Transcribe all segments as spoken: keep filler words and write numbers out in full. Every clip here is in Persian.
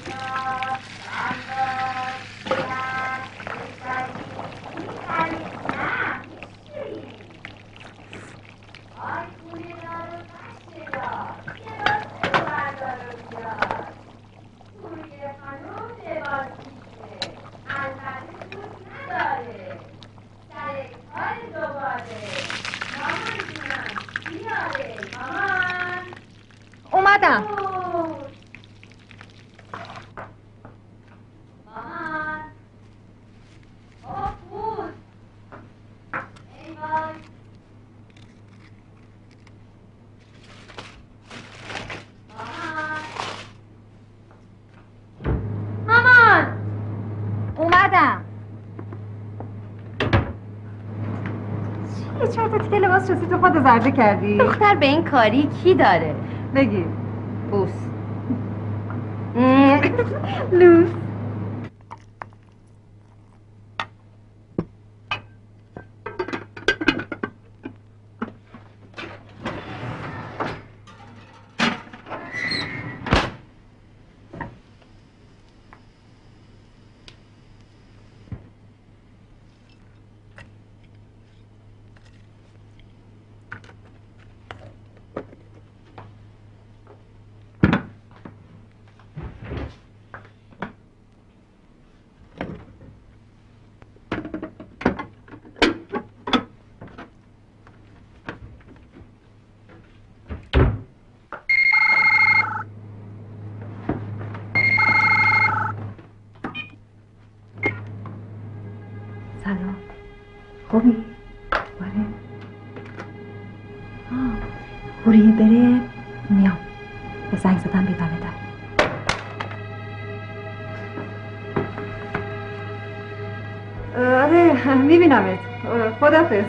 اومدم. مامان اومدم. چیه چهار تا تیکه لباس شستی تو خود زرده کردی؟ دختر به این کاری کی داره؟ بگی بوس. لوس. سلام. خوبی؟ باره؟ آه. هوری بره میام. به زنگ زدم بیدمه در. آره میبینمت. خداحافظ.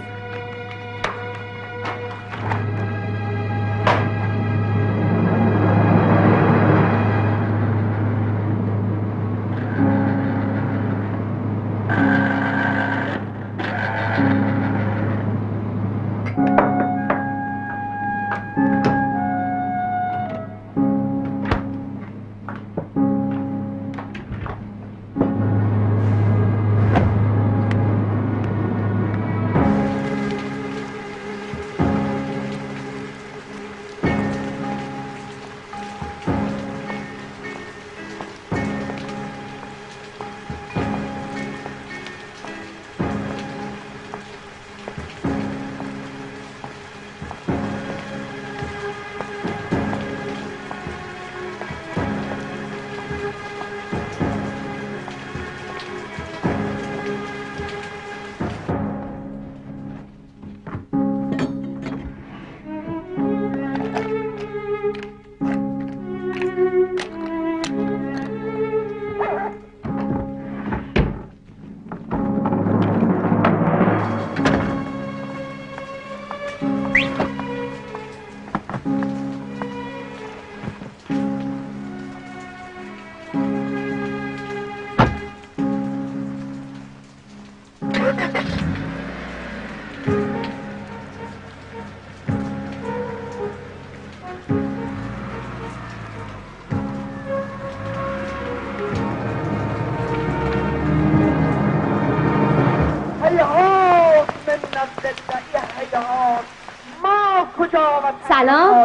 سلام.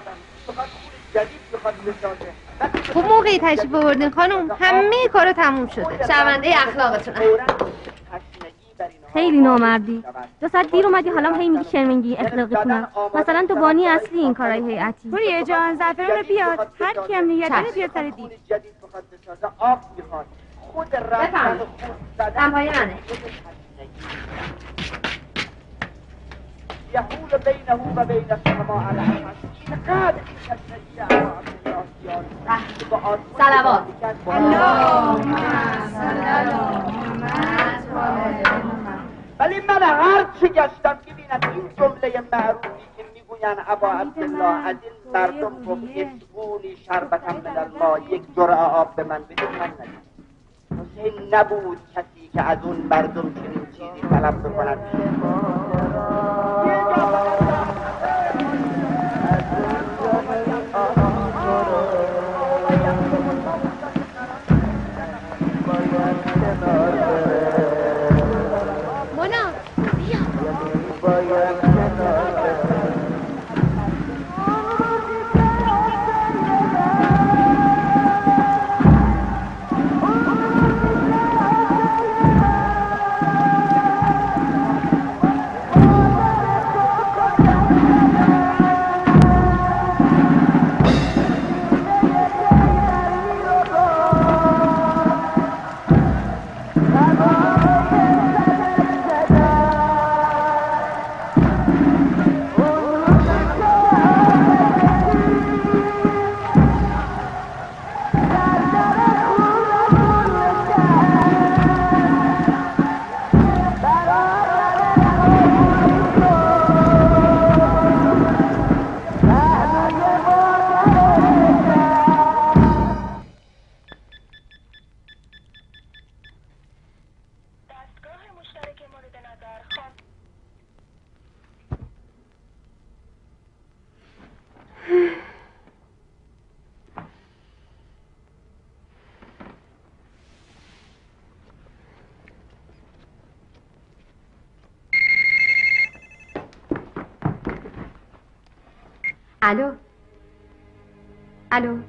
خوب موقعی تشریف بردین خانم. همه کارا تموم شده. شرمنده اخلاقتونم. خیلی نامردی. دو ساعت دیر اومدی حالا هی میگی شرمنگی اخلاقتونم. مثلا تو بانی اصلی این کارهای هیئتی. پوریه جان زعفران رو بیاد. هر کی هم نیت داره بیاد سر دید. بفهم. دمپایی منه. يحول بينه وبين السماء على حسين قادر صلوات اللهم ولی من هر چه گشتم ببینم این جمله معروفی که میگوین ابا عبدالله از این مردم گفت اسقونی شربتم من الماء، یک جرعه آب به من بده، من ندید. حسین نبود کسی که از اون مردم چنین چیزی طلب بکند. الو الو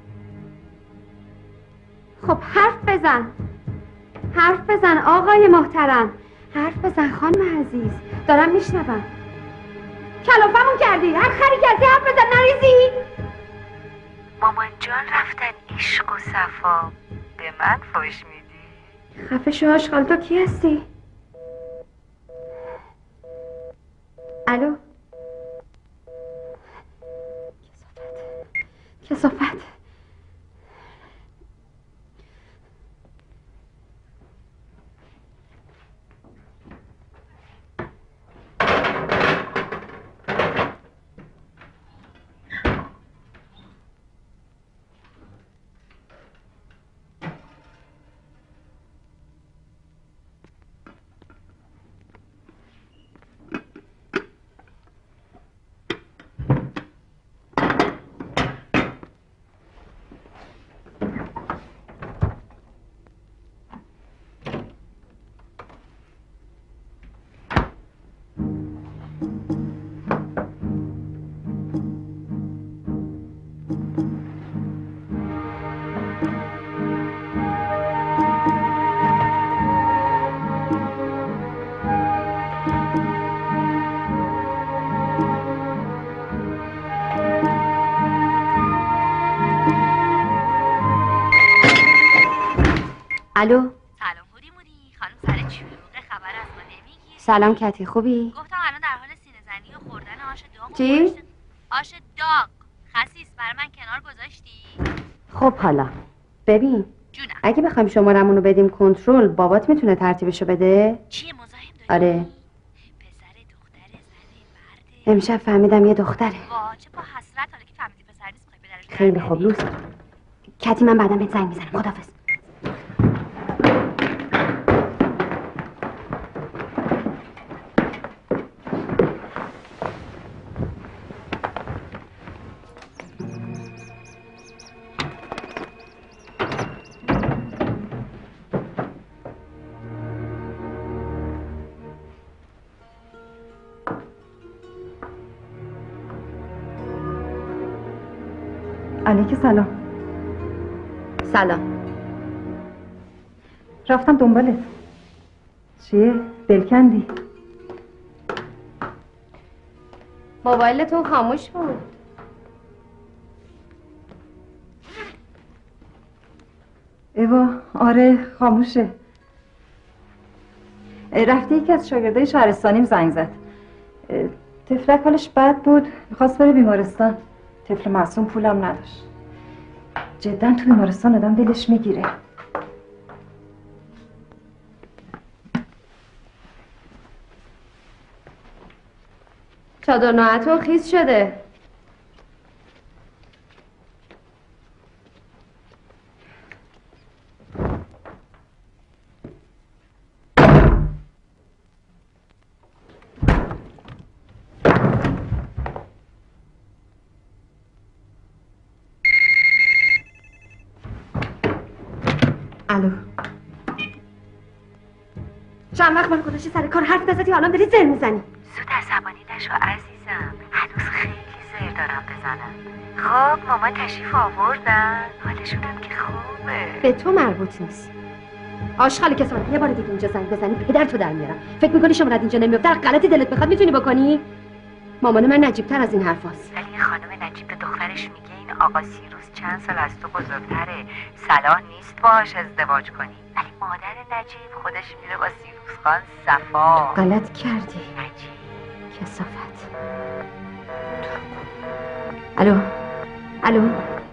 خب حرف بزن حرف بزن آقای محترم حرف بزن خانم عزیز دارم میشنوم کلافمون کردی هر خری کردی حرف بزن نریزی مامان جان رفتن عشق و صفا به من فوش میدی؟ خفه شو آشغال تو کی هستی؟ الو کثافت کثافت الو سلام هوری موری خانم سر چلوغه خبر از ما نمیگیری؟ سلام کتی خوبی؟ گفتم الان در حال سینه زنی و خوردن آش داغ. چی؟ آش داغ خسیس برای من کنار گذاشتی؟ خب حالا ببین جونم اگه بخوایم شمارمون رو بدیم کنترل بابات میتونه ترتیبشو بده؟ چیه مزاحم داری؟ آره پسر دختر زنه مرده امشب فهمیدم یه دختره وا چه با حسرت حالا که فهمیدی پسر نیست میخوای بدرش خیلی خوب لوس کتی من بعدم بهت زنگ میزنم خداحافظ علیک سلام. سلام. رفتم دنبالت. چیه؟ دلکندی؟ موبایلتون خاموش بود. ایوا آره خاموشه. رفته یکی از شاگردای شهرستانیم زنگ زد. طفلک حالش بد بود، میخواست بره بیمارستان. طفل معصوم پولم نداشت. جدا تو بیمارستان آدم دلش میگیره. چادر ناهتون خیس شده. الو چند وقت من گذاشتی سر کار حرف نزدی حالا داری زر میزنی. زود عصبانی نشو عزیزم، هنوز خیلی زر دارم بزنم. خب مامان تشریف آوردن، حالشونم که خوبه. به تو مربوط نیست. آشغال کسافت یه بار دیگه اینجا زنگ بزنی پدر تو در میارم. فکر میکنی شمارت اینجا نمیفته؟ غلطی دلت بخواد میتونی بکنی؟ مامان من نجیب تر از این حرفاست. ولی خانم نجیب به دخترش میگه این آقا سیروس چند سال از تو بزرگتره، صلاح نیست باهاش ازدواج کنی. ولی مادر نجیب خودش میره با سیروس خان صفا. غلط کردی نجیب کسافت. الو الو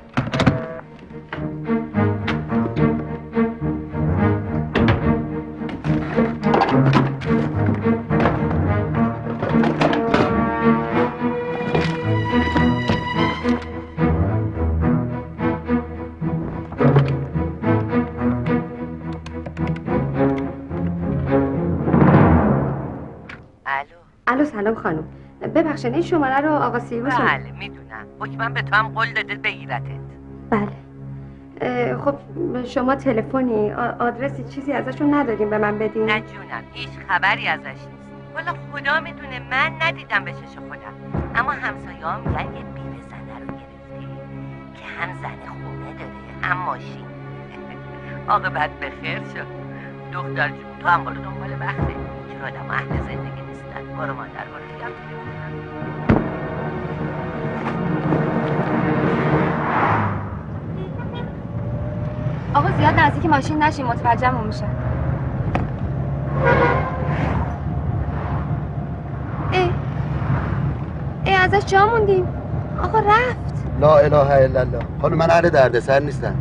الو سلام خانم، ببخشید این شماره رو آقا سیروس. بله میدونم، حکما به تو هم قول داده بگیرتت. بله. خب شما تلفنی آدرسی چیزی ازشون نداریم به من بدین؟ نه جونم، هیچ خبری ازش نیست. والا خدا میدونه من ندیدم به چش خودم، اما همسایه‌ها میگن یه بیوه زنه هم زن خونه داره هم ماشین. عاقبت به خیر شد. دختر جون تو هم برو دنبال بخته. چرا آدم اهل زندگی نیستن. برو مادر برو دیگم آقا زیاد نزدیک ماشین نشین، متوجهمون میشه. ای ای ازش جا موندیم. آقا رفت. لا اله الا الله. خانم من اهل دردسر نیستم.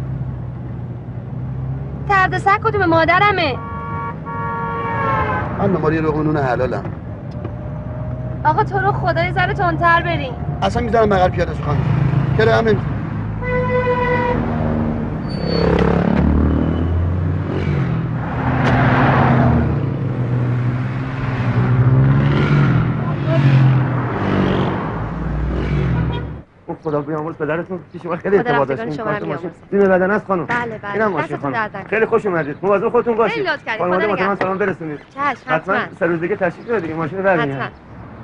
دردسر کدوم؟ مادرمه. من نماری رو قانون حلالم. آقا تو رو خدا یه ذره تندتر بریم. اصلا میذارم بغل پیاده شو خانم. کرایه هم نمی‌کنم. خدا بیامرز پدرتون پیش ما خیلی اعتماد داشتین. شما رو ماشین دین بدن است خانم. بله بله. اینم ماشین خانم. خیلی خوش اومدید. مواظب خودتون باشید. خیلی لطف کردید. خانواده خدا محترم سلام برسونید. چشم حتما. حتما سه روز دیگه تشریف بیارید دیگه ماشین رو برمی‌گردید. حتما.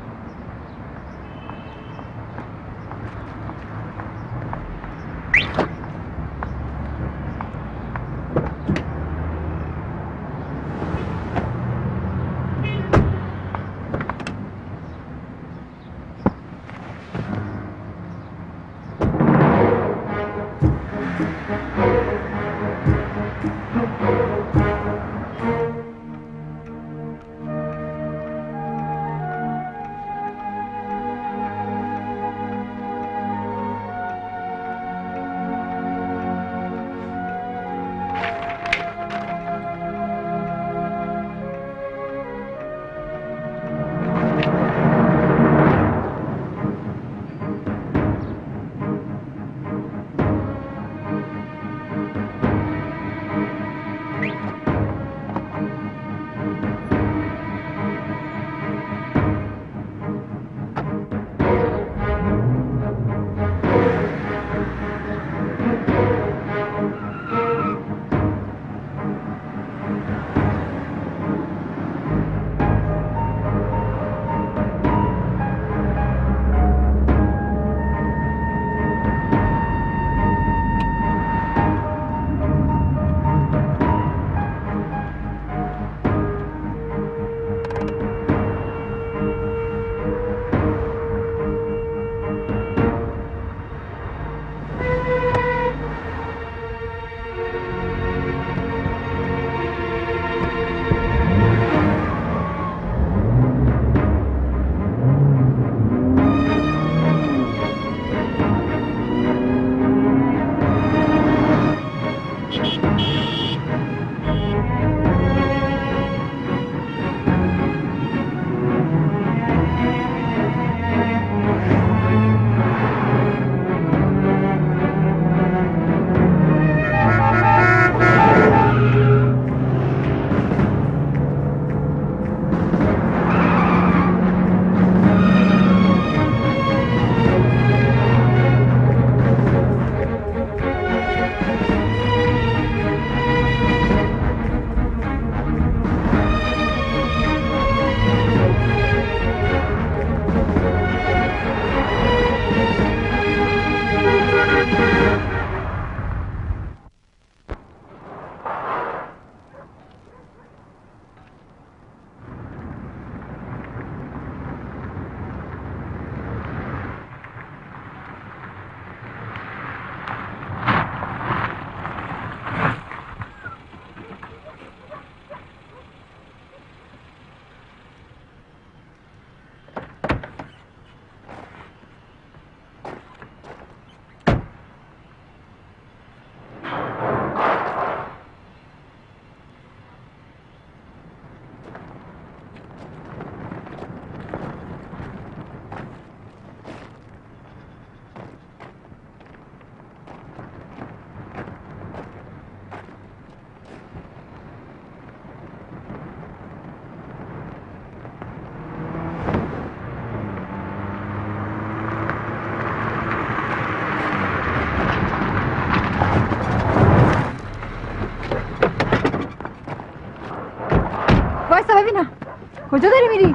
ببینم کجا داری میری؟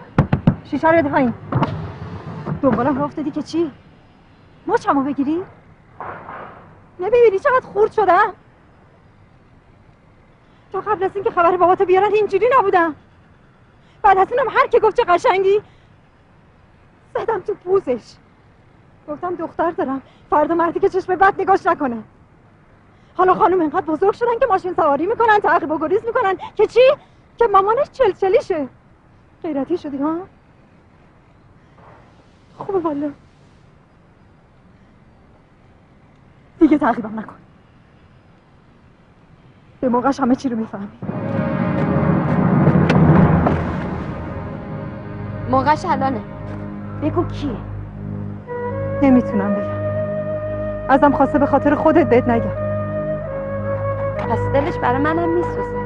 شیشه رو بده پایین. دنبالم راه افتادی که چی؟ مچمو بگیری؟ نمیبینی چقدر خورد شدم؟ تا قبل از اینکه خبر باباتو بیارن اینجوری نبودم. بعد از اونم هر که گفت چه قشنگی زدم تو پوزش. گفتم دختر دارم، فردا مردی که چشم بد نگاش نکنه. حالا خانم اینقدر بزرگ شدن که ماشین سواری میکنن، تعقیب و گریز میکنن که چی؟ که مامانش چلچلیشه. غیرتی شدی ها؟ خوبه والا. دیگه تعقیبم نکن. به موقعش همه چی رو میفهمی. موقعش الانه. بگو کیه؟ نمیتونم بگم. ازم خواسته به خاطر خودت بهت نگم. پس دلش برای منم میسوزه.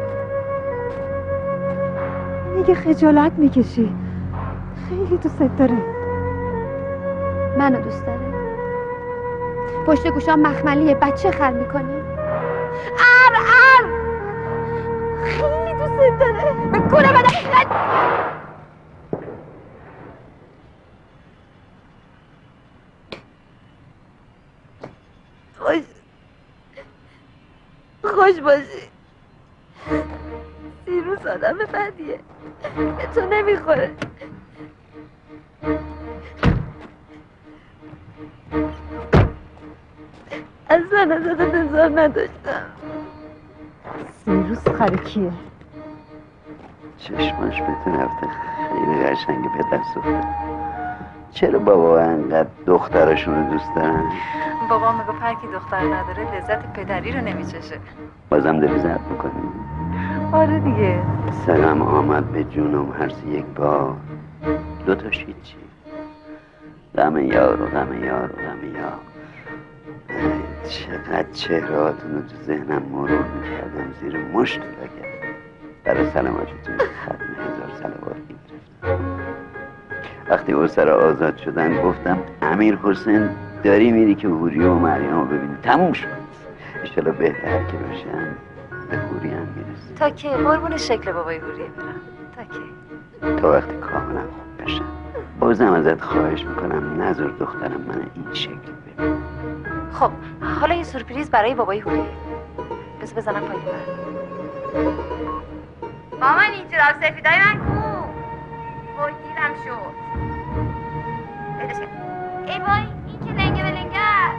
میگه خجالت میکشی. خیلی دوست داره. منو دوست داره. پشت گوشام مخملیه، بچه خر میکنی. ار ار خیلی دوست داره. به گونه بدم. خوش خوش باشی. سیروس آدم بدیه، به تو نمیخوره. اصلا ازت انتظار نداشتم. سیروس خرکیه. چشماش به تو رفته، خیلی قشنگه پدر سوخته. چرا بابا انقدر دخترشون رو دوست دارن؟ بابا میگفت هر کی دختر نداره لذت پدری رو نمیچشه. بازم داری زرد میکنی؟ آره دیگه. سلام آمد به جونم هر سی یک بار. دو تاش هیچی. غم یار و غم یار و غم یار. چقدر چهرهاتون رو تو ذهنم مرور میکردم، زیر مشت بگم. برای سلامتیتون ختم هزار صلوات میگرفتم. وقتی او سر آزاد شدن گفتم امیر حسین داری میری که حوری و مریم رو ببینی. تموم شد. اشتالا بهتر که باشم به حوری هم میرسه. تا که قربون شکل بابای حوریه برم. تا که تا وقتی کاملا خوب بشم. بازم ازت خواهش میکنم نذار دخترم من این شکل ببین. خب حالا یه سورپریز برای بابای حوریه. بس بزنم پای من. مامان این جراب سفیدای من کو؟ وای دیرم شد. پیداش کرد. ای وای این که لنگه به لنگه است.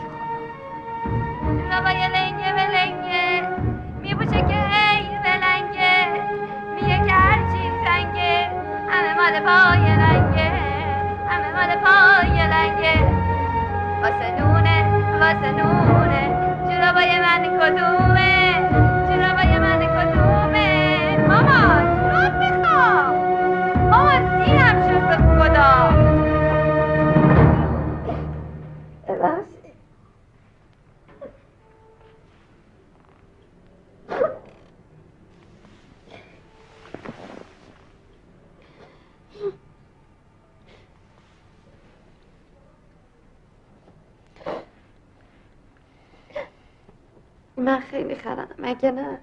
جرابای لنگه به لنگه میبوشه که هی به لنگه میگه که هر چی زنگه همه مال پای لنگه همه مال پای لنگه واسه نونه واسه نونه جرابای من کدومه جرابای من کدومه مامان جراب میخوام مامان دیرم شد به خدا من خیلی خرم مگه نه؟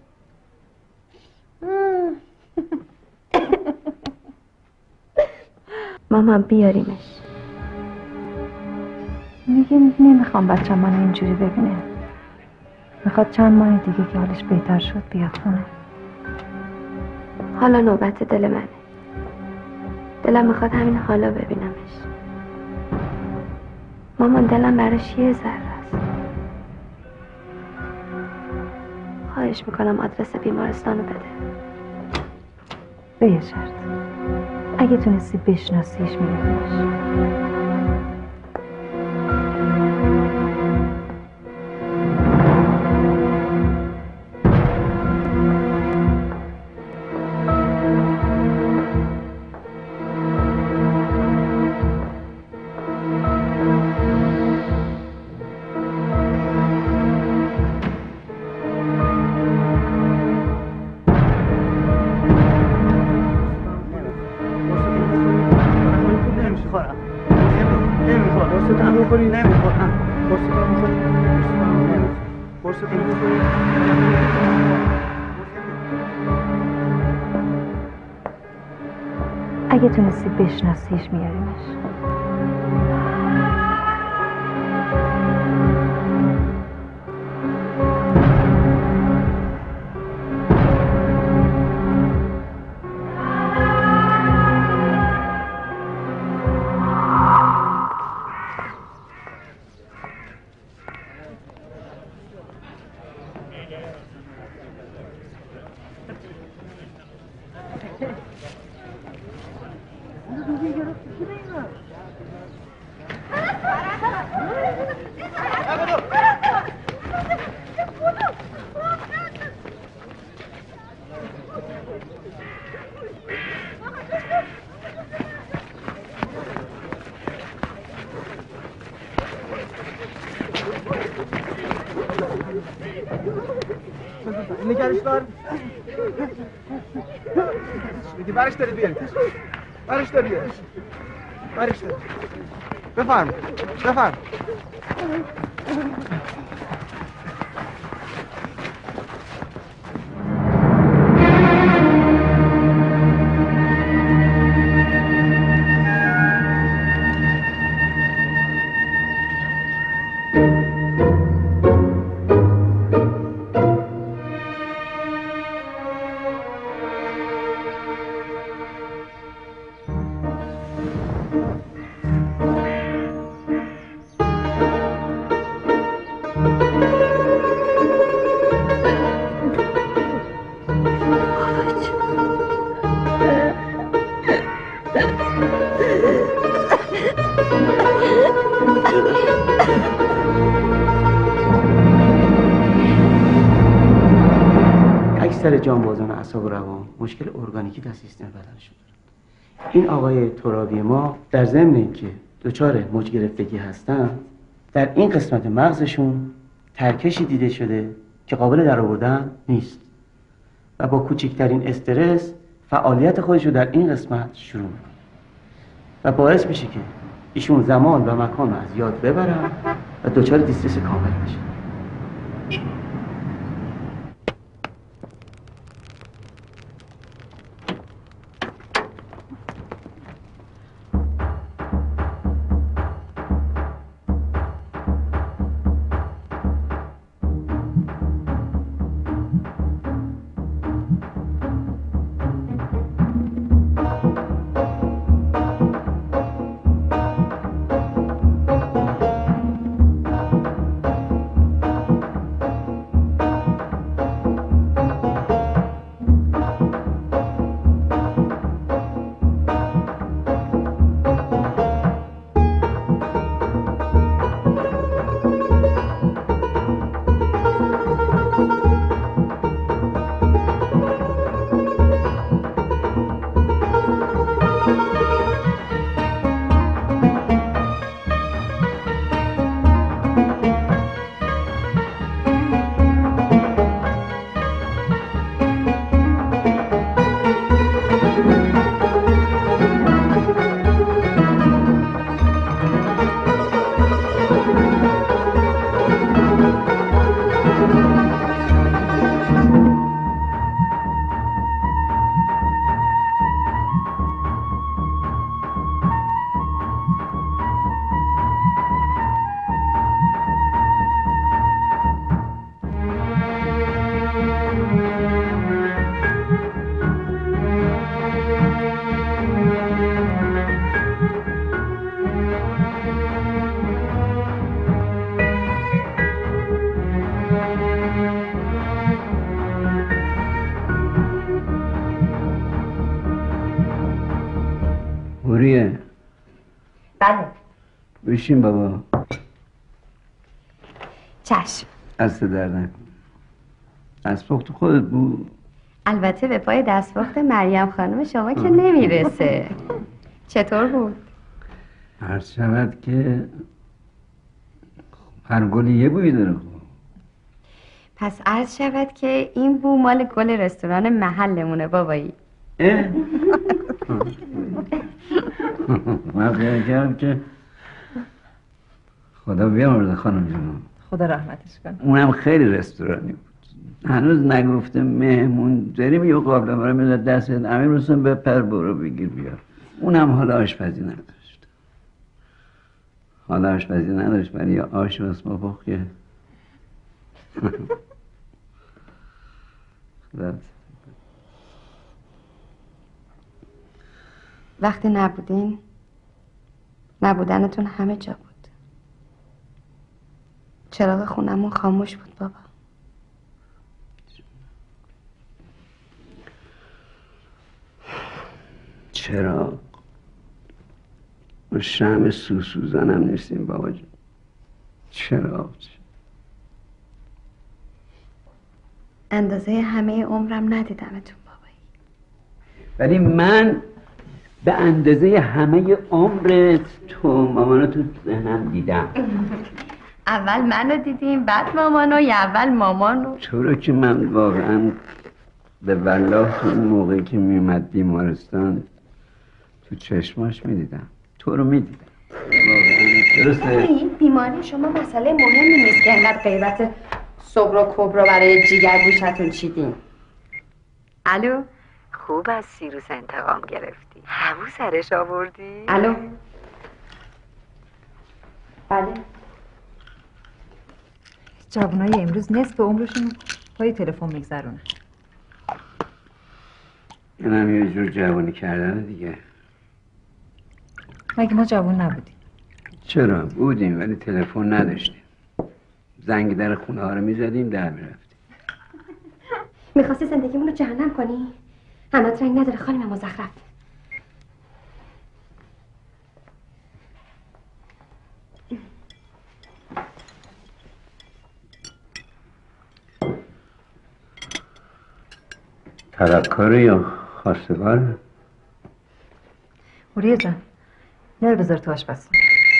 مامان بیاریمش. میگه نمیخوام بچه من اینجوری ببینه. میخواد چند ماه دیگه که حالش بهتر شد بیاد خونه. حالا نوبت دل منه. دلم میخواد همین حالا ببینمش. مامان دلم براش یه ذره است. خواهش میکنم آدرس بیمارستانو بده. به یه شرط. اگه تونستی بشناسیش میبینیش. اگه تونستی بشناسیش میاریمش. نگرش دار میگی برش داری بیاریدش برش داری بیاریدش برش داری بفرم بفرم اکثر جانبازان اعصاب و روان مشکل ارگانیکی در سیستم بدنشون دارن. این آقای ترابی ما در ضمن اینکه دچار موج گرفتگی هستن، در این قسمت مغزشون ترکشی دیده شده که قابل درآوردن نیست و با کوچکترین استرس فعالیت خودش رو در این قسمت شروع میکنه و باعث میشه که ایشون زمان و مکان رو از یاد ببرن و دچار دیسترس کامل بشه. موریه بله بشین بابا. چشم. دست در نکن. دستپخت خودت بود؟ البته به پای دستپخت مریم خانم شما که نمیرسه. چطور بود؟ عرض شود که هر گلی یه بویی داره. پس عرض شود که این بو مال گل رستوران محلمونه بابایی. من خیال کردم که خدا بیامرزه خانم جون. خدا رحمتش کنه. اونم خیلی رستورانی بود. هنوز نگفته مهمون داریم یه قابل ما رو میداد دست امیر حسین بپر برو بگیر بیار. اونم حالا آشپزی نداشت. حالا آشپزی نداشت ولی یا آش و اسماپخ که وقتی نبودین نبودنتون همه جا بود. چراغ خونمون خاموش بود بابا. چرا؟ ما شمع سوسوزن هم نیستیم بابا جون. چرا؟ اندازه همه عمرم ندیدمتون بابایی. ولی من به اندازه همه عمرت تو مامانو تو ذهنم دیدم. اول منو دیدیم بعد مامانو یا اول مامانو؟ تو رو که من واقعا به والله تو اون موقعی که میومد بیمارستان تو چشماش میدیدم، تو رو میدیدم واقعا. درسته؟ این بیماری شما مسئله مهمی نیست که انقدر غیبت صبر و کبرا برای جیگر گوشتون چیدین. الو؟ خوب از سیروس انتقام گرفتی. همو سرش آوردی؟ الو؟ بله. جوانای امروز نصف عمرشون پای تلفن میگذرونن. اینم یه جور جوانی کردن دیگه. مگه ما جوان نبودیم؟ چرا؟ بودیم ولی تلفن نداشتیم. زنگ در خونه ها رو میزدیم در میرفتیم. میخواستی زندگیمون رو جهنم کنی؟ همت رنگ نداره خانم مزخرف. طلبکاره یا خواستگار؟ هوریه جان نر بذار تو آشپزخونه.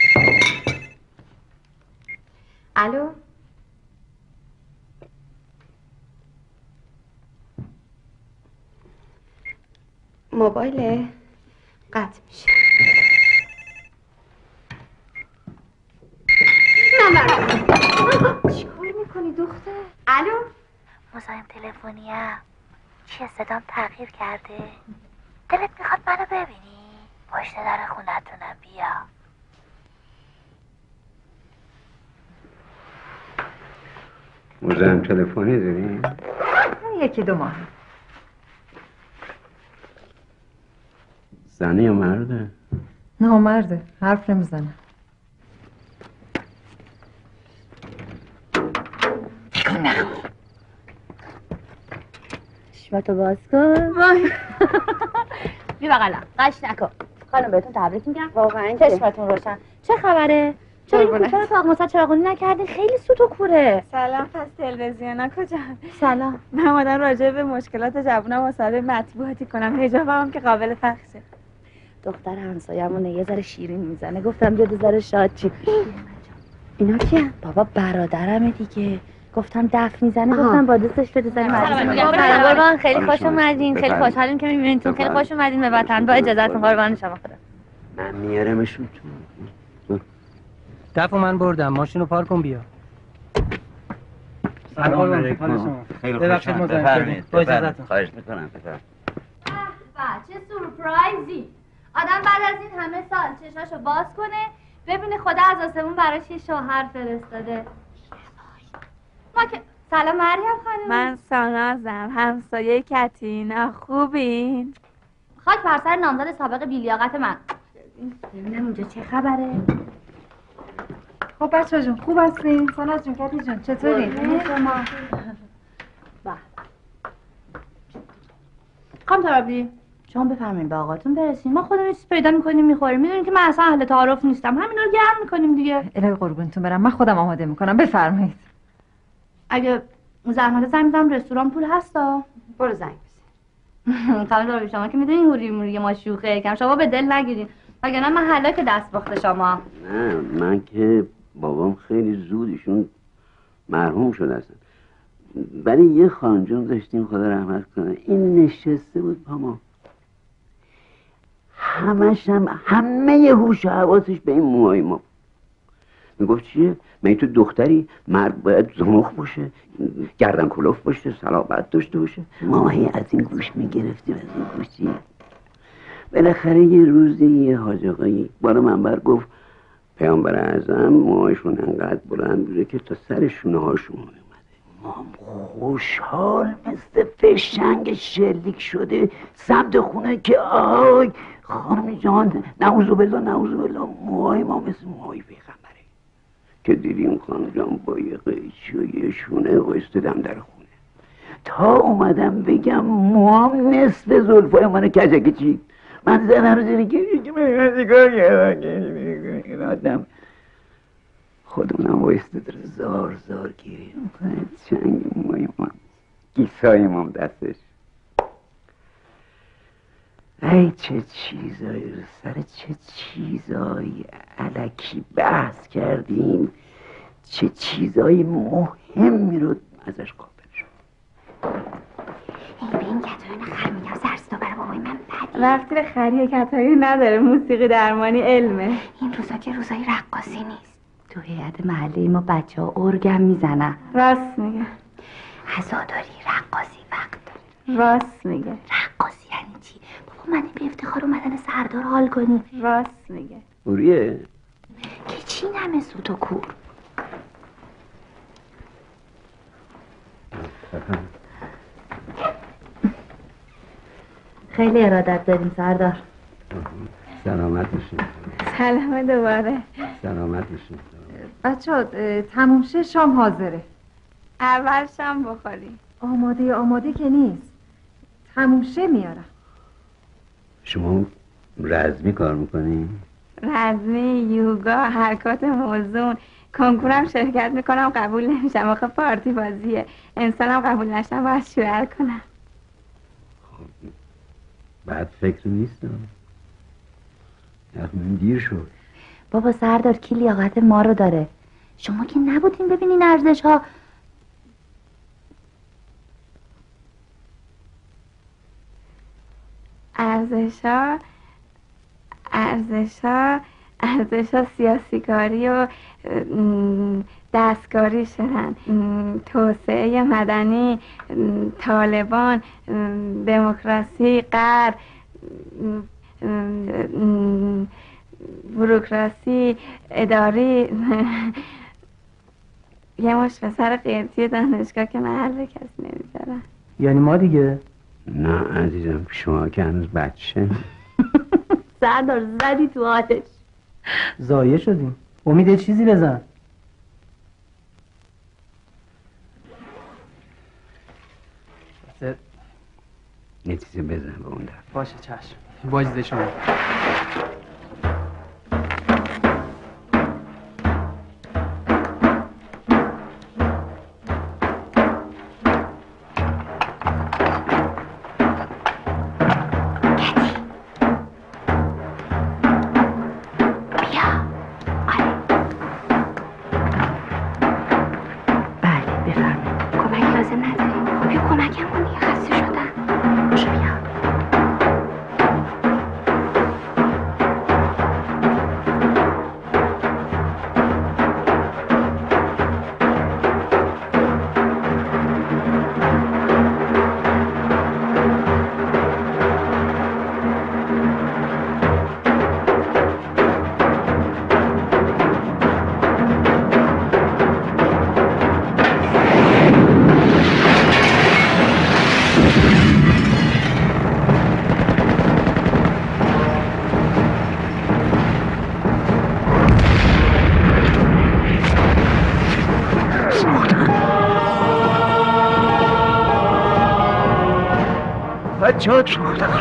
الو؟ موبایل قطع میشه. من چیکار میکنی دختر؟ الو؟ مزاحم تلفنیم. چیه صدام تغییر کرده؟ دلت میخواد منو ببینی؟ پشت در خونتونم بیا. مزاحم تلفنی داری؟ یکی دو ماه. زنی یا مرده؟ نه مرده، حرف نمیزنه. چشماتو باز کن. وای بی بغلم قش نکن. خانم بهتون تبریک میگم. واقعا چشمتون روشن. چه خبره؟ چرا این کوچه رو تاق مصد چراغونی نکردین؟ خیلی سوت و کوره. سلام. پس تلویزیونا کجا؟ سلام. من اومدم راجع به مشکلات جوونا مصاحبه مطبوعاتی کنم. حجابم هم که قابل پخشه. دختر همسایه‌مونه یه ذره شیرین میزنه. گفتم بیاد یه ذره شاد چی. اینا کیه؟ بابا برادرمه دیگه. گفتم دف میزنه. گفتم با دوستش بده زنی مدرسه. قربان خیلی خوش اومدین. خیلی خوشحالیم که میبینیتون. خیلی خوش اومدین به وطن. با اجازهتون قربان شما خدا. من میارمشون تو. دفعه من بردم. ماشینو پارک کن بیا. سلام علیکم. خیلی خوش اومدید. بفرمایید. با اجازهتون. خواهش میکنم. بفرمایید. چه سورپرایزی. آدم بعد از این همه سال چشاشو باز کنه ببینه خدا از آسمون براش یه شوهر فرستاده. ما که سلام مریم خانم. من سانازم، همسایه کتینا. خوبین؟ خاک بر سر نامزد سابق بیلیاقت من. ببینم اونجا چه خبره؟ خب بچه جون خوب هستین؟ ساناز جون کتی جون چطوری؟ شما خانم ترابی شما بفرمایید به آقاتون برسیم. ما خودمون چیز پیدا میکنیم میخوریم. میدونین که من اصلا اهل تعارف نیستم. همینا رو گرم میکنیم دیگه. الهی قربونتون برم. من خودم آماده میکنم. بفرمایید. اگه زحمت زنگ بزنم رستوران پول هستا؟ برو زنگ بزن. خانم ترابی شما که میدونین هوری موری ما شوخه یکم. شما به دل نگیرین. وگرنه من هلاک دست باخته شما. نه من که بابام خیلی زود ایشون مرحوم شده هستن. ولی یه خانجون داشتیم خدا رحمت کنه. این نشسته بود پا ما. همش هم همه هوش و حواسش به این موهای ما. میگفت چیه؟ من تو دختری مرد باید زمخ باشه، گردن کلوف باشه، صلابت داشته باشه. ماهی از این گوش میگرفتیم از این گوشی. بالاخره یه روزی یه حاج آقایی بالا منبر گفت پیامبر اعظم موهاشون انقدر بلند بوده که تا سر شونه هاشون اومده. ما خوشحال مثل فشنگ شلیک شده سمت خونه که آی خانم جان نعوذ بالله نعوذ بالله موهای ما مثل موهای پیغمبره. که دیدیم خانم جان با یه قیچی و یه شونه قیستدم در خونه. تا اومدم بگم موام نصف زلفای من کجکی چید. من زنم رو زیر گریه که من نگاه کردم این آدم خودمونم بایسته داره زار زار گریه میکنه. چنگ موی من گیسای مام دستش. ای چه چیزایی رو سر چه چیزایی علکی بحث کردیم، چه چیزایی مهمی رو ازش قابل شد. ای به این کتایون خر میگم سرستا برای بابای من بدی. وقتی به خری کتایون نداره، موسیقی درمانی علمه. این روزا که روزای رقاصی نیست. تو هیئت محله ما بچه ها ارگم میزنن. راست میگه. عزاداری رقاصی وقت داره. راست میگه. رقاصی یعنی چی؟ بابا من به افتخار اومدن سردار حال کنی. راست میگه. اوریه که چی نمه سوت و کور. خیلی ارادت داریم سردار. سلامت باشین. سلام دوباره. سلامت باشین. بچه ها تمومشه شام حاضره. اول شام بخوریم. آماده آماده که نیست، تمومشه میارم. شما رزمی کار میکنین؟ رزمی، یوگا، حرکات موزون. کنکورم شرکت میکنم قبول نمیشم. آخه پارتی بازیه. انسانم قبول نشم باید شوهر کنم. بعد فکر نیستم. یعنی دیر شد. بابا سردار کی لیاقت ما رو داره؟ شما که نبودین ببینین ارزش ها. ارزش ها ارزش ها ارزش ها سیاسی کاری و دستکاری شدن. توسعه مدنی، طالبان، دموکراسی، غرب، بوروکراسی، اداری. یه مش پسر قیرتی دانشگاه که محل کسی نمیذارن. یعنی ما دیگه؟ نه عزیزم شما که هنوز بچه. سردار زدی تو آتش. زایه شدیم. امید چیزی بزن. یه چیزی بزن به اون دفعه. باشه چشم. واجد شما. بچه‌هات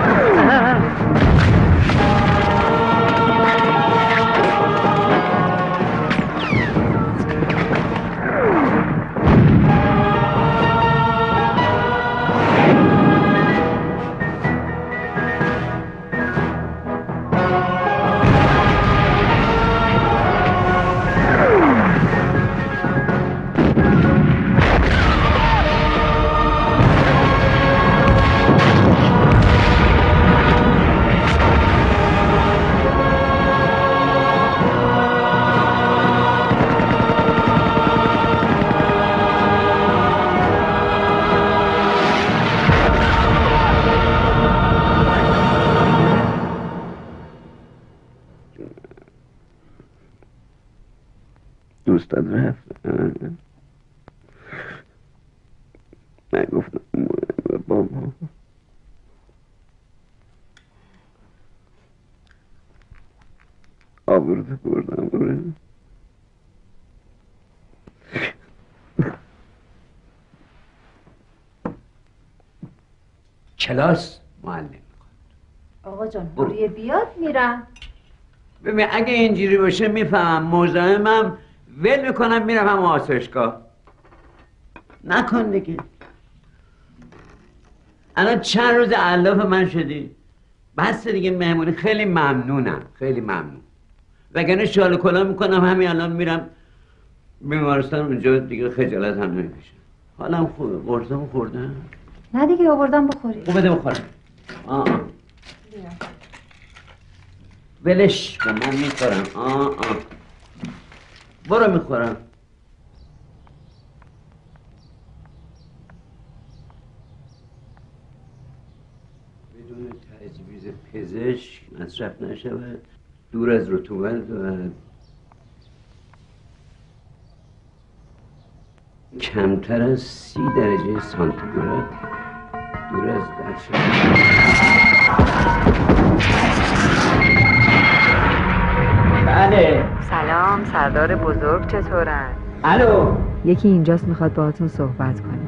دوستت رفت. نگفتم بابا. آبروتو بردم. بره کلاس معلم میخواد. آقا جان بوریه بیاد میرم. ببین اگه اینجوری باشه میفهمم مزاحمم ول میکنم میرم هم آسایشگاه. نکن دیگه. الان چند روز علاف من شدی. بس دیگه مهمونی. خیلی ممنونم خیلی ممنون. وگرنه شال کلا میکنم همین الان میرم بیمارستان اونجا دیگه خجالت هم نمیکشم. حالم خوبه. قرصمو خوردم؟ نه دیگه آوردم بخوری. خوب بده بخورم. آه آه. ولش کن من میخورم. آه آه. برو میخورم. بدون تجویز پزشک مصرف نشود، دور از رطوبت و کمتر از سی درجه سانتیگراد دور از بچه. بله. سلام سردار بزرگ چطورن؟ الو. یکی اینجاست میخواد باهاتون صحبت کنه.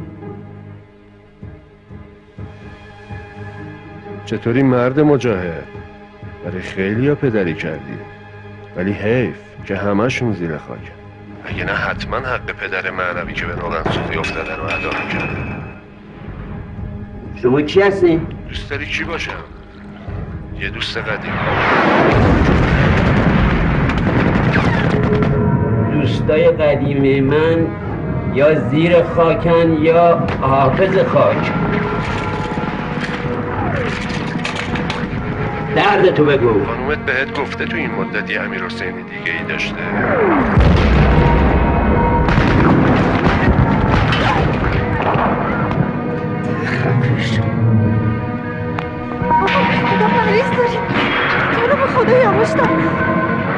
چطوری مرد مجاهد؟ برای خیلی ها پدری کردی ولی حیف که همه‌شون زیر خاکن. اگه نه حتما حق پدر معنوی که به روغن سوزی افتاده رو ادا می‌کرد. شما کی هستی؟ دوست داری کی باشم؟ یه دوست قدیم. دوستای قدیمی من یا زیر خاکن یا حافظ خاک. درد تو بگو. خانومت بهت گفته تو این مدتی امیر حسینی دیگه ای داشته؟ خدا مریض داریم. تو رو به خدا یواش دارم.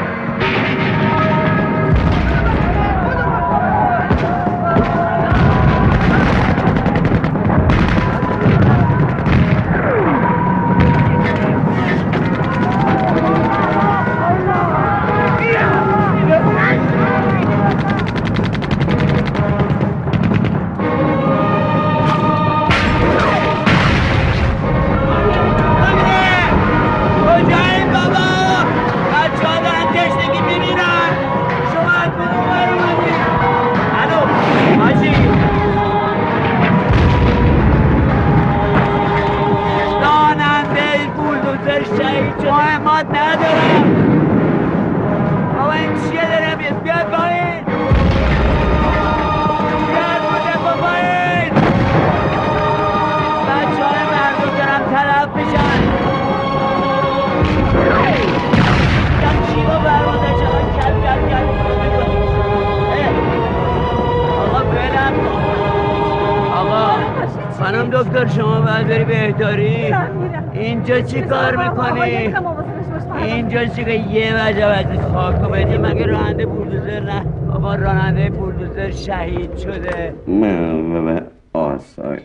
خانم دکتر شما باید بری بهداری. اینجا چی کار میکنی؟ اینجا چی که یه وجه وقتی خاکو بدی مگه راننده بولدوزر نه؟ بابا راننده بولدوزر شهید شده. من آسایش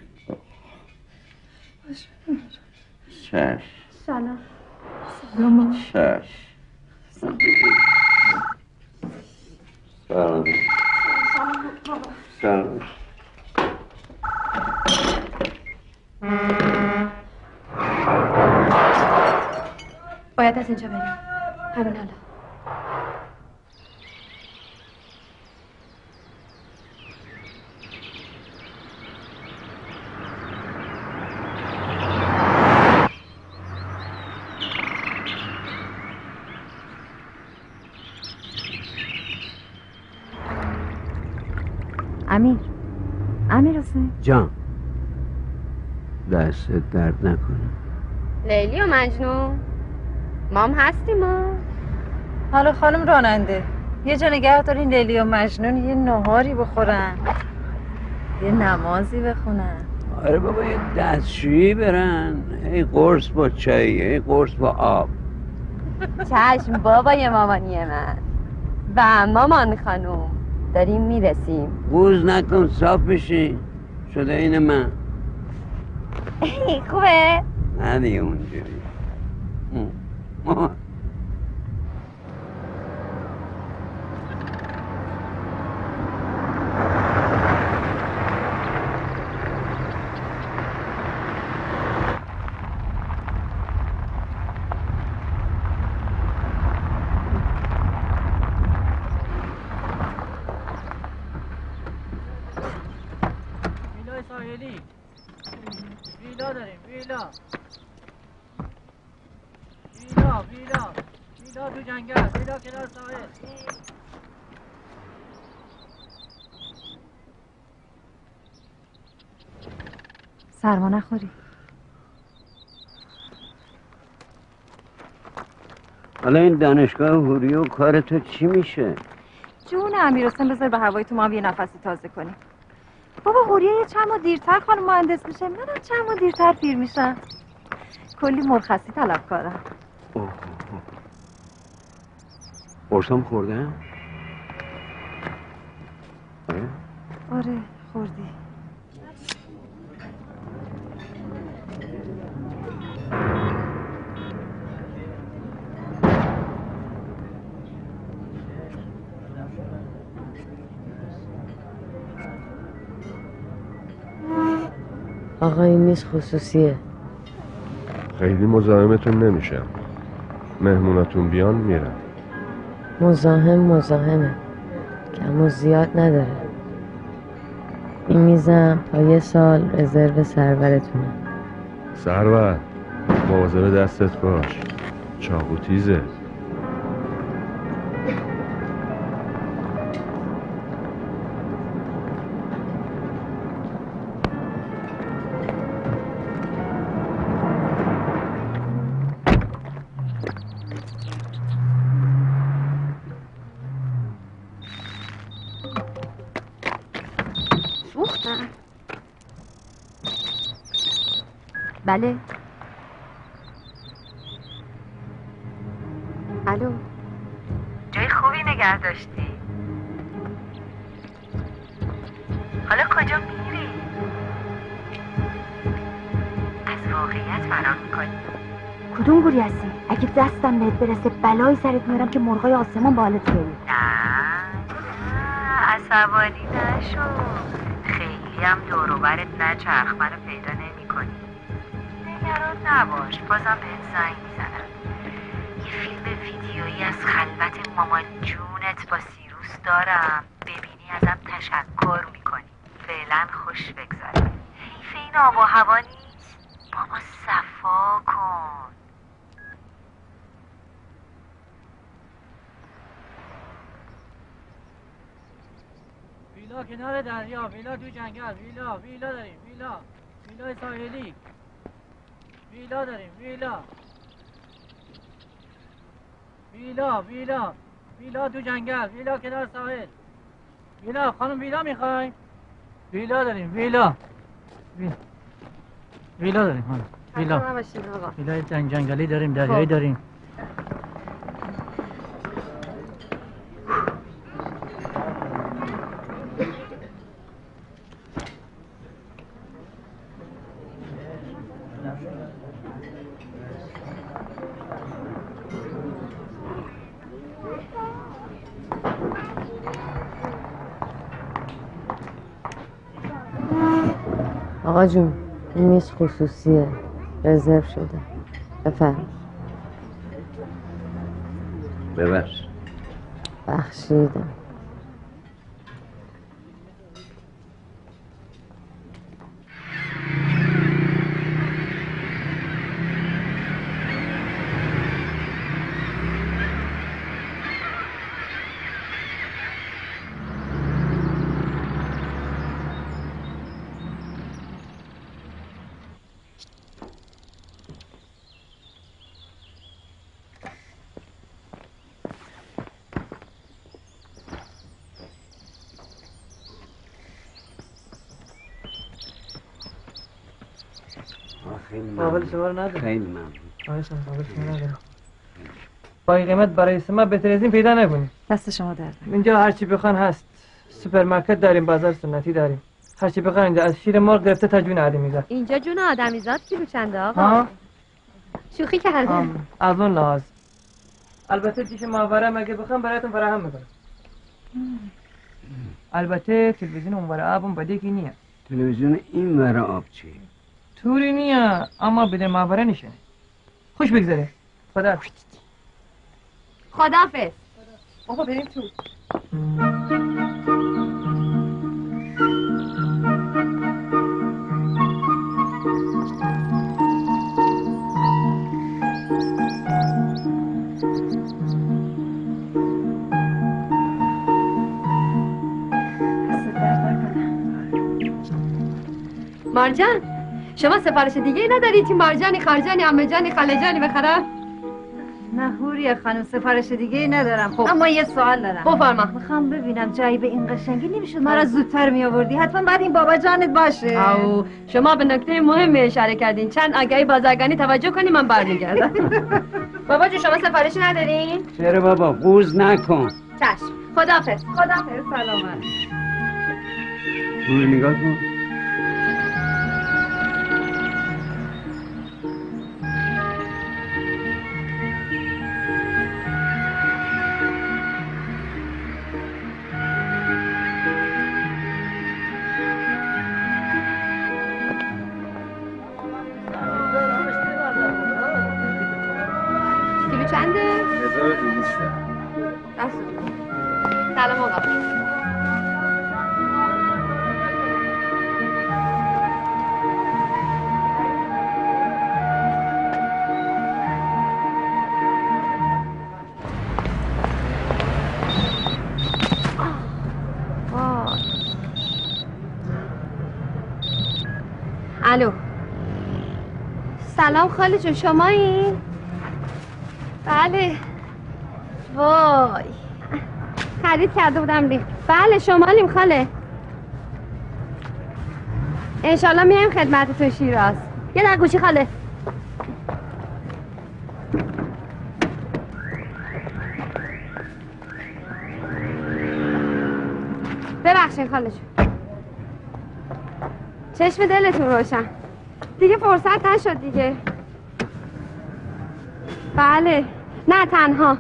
چش سلام. سلام چش سلام سلام. باید از اینجا بریم. همین حالا. امیر امیر حسین جان دست درد نکنه. لیلی و مجنون مام هستیم ما. حالا خانم راننده یه جا نگه دارین لیلی و مجنون یه نهاری بخورن، یه نمازی بخونن. آره بابا یه دستشویی برن. ای قرص با چای، ای قرص با آب. چشم بابای مامانی من و مامان خانوم داریم میرسیم. گوز نکن صاف بشی. شده این من. خوبه؟ نه دیگه اونجوری. مامان ساحلی. ویلا داریم ویلا. ویلا ویلا ویلا تو جنگل، ویلا کنار ساحل. سرما نخوری. حالا این دانشگاه هوری و کار تو چی میشه؟ جون امیر حسین بذار به هوای تو ما هم یه نفسی تازه کنیم. بابا هوریه یه چند ماه دیرتر خانم مهندس میشه، منم چند ماه دیرتر پیر میشم. کلی مرخصی طلب کارم. قرصام خورده؟ آره؟ آره خوردی. آقا این میز خصوصیه. خیلی مزاحمتون نمیشم. مهموناتون بیان میرم. مزاحم مزاحمه، کم و زیاد نداره. این میزم تا یه سال رزرو سرورتونه. سرور مواظب دستت باش، چاقو تیزه. بله. الو. جای خوبی نگه داشتی. حالا کجا میری؟ از واقعیت فرار میکنی. کدوم گوری هستی؟ اگه دستم بهت برسه بلایی سرت میارم که مرغای آسمان بالت بری. نه عصبانی نشو. خیلی هم دوروبرت نچرخ، منو پیدا نمی کنی. نگران نباش، بازم بهت زنگ میزنم. یه فیلم ویدیویی از خلوت مامان جونت با سیروس دارم، ببینی ازم تشکر میکنی. فعلا خوش بگذره. حیف این آب و هوا نیست، با ما صفا کن. ویلا کنار دریا، ویلا تو جنگل، ویلا ویلا داریم، ویلا ویلا ساحلی. ویلا داریم ویلا. ویلا ویلا ویلا تو جنگل، ویلا کنار ساحل. ویلا خانم ویلا میخوای؟ ویلا داریم ویلا. ویلا, ویلا داریم خانم. ویلا. ویلا جنگ جنگلی داریم، دریایی داریم. آقا جون این میز خصوصیه، رزرو شده. بفرم. ببخش. بخشیدم. قابل شما رو نداره. خیلی ممنون. آیشان قابل شما نداره. با این قیمت برای شما بهتر از این پیدا نکنید. دست شما درد. اینجا هرچی بخوان هست. سوپرمارکت داریم، بازار سنتی داریم. هرچی بخوان اینجا از شیر مرغ گرفته تا جون آدمیزاد. اینجا جون آدمیزاد کیلو چنده آقا؟ ها؟ شوخی کردم. از اون لحاظ. البته دیش ماهواره مگه بخوام براتون فراهم میکنم. البته تلویزیون اونور آبم بده کی نیه. تلویزیون این ور آب چی؟ توری نیه اما بده ماهواره نشونه. خوش بگذره. خدا خدافظ. بابا بریم تو. مرجان شما سفارش دیگه نداری؟ تی مرجانی خرجانی عمجانی خالجانی بخرم؟ نه هوریه خانم سفارش دیگه ندارم. خب اما یه سوال دارم. بفرما. میخوام ببینم جایی به این قشنگی نمیشد ما را زودتر می آوردی؟ حتما بعد این بابا جانت باشه. او شما به نکته مهمی اشاره کردین. چند آگهی بازرگانی توجه کنی من برمیگردم. بابا جو شما سفارشی ندارین؟ چرا بابا قوز نکن. چشم. خداحافظ. خداحافظ. سلامت. برو نگاه کن. کیلو چنده؟ هزار و دویست. سلام آقا. الو سلام خاله جون شمایی؟ بله وای خرید کرده بودم ری بله شمالیم خاله انشالله میایم خدمتتون شیراز یه در گوشی خاله ببخشین خاله جون چشم دلتون روشن دیگه فرصت نشد دیگه بله نه تنها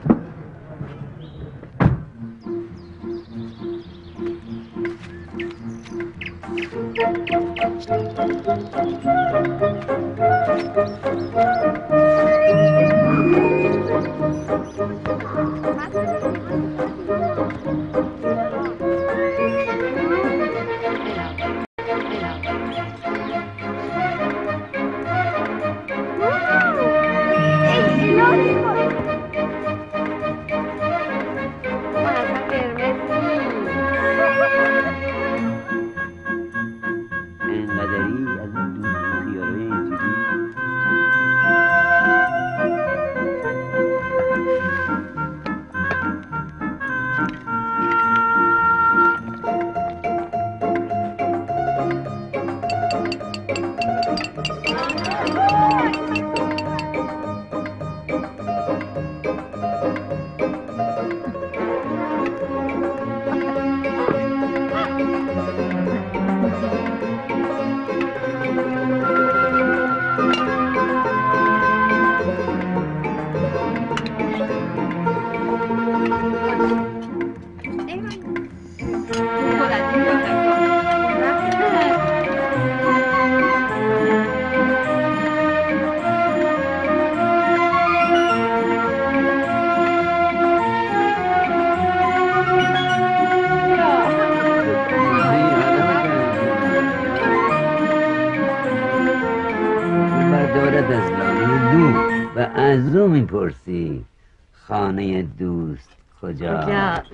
میپرسی خانه دوست کجا؟ کجاست؟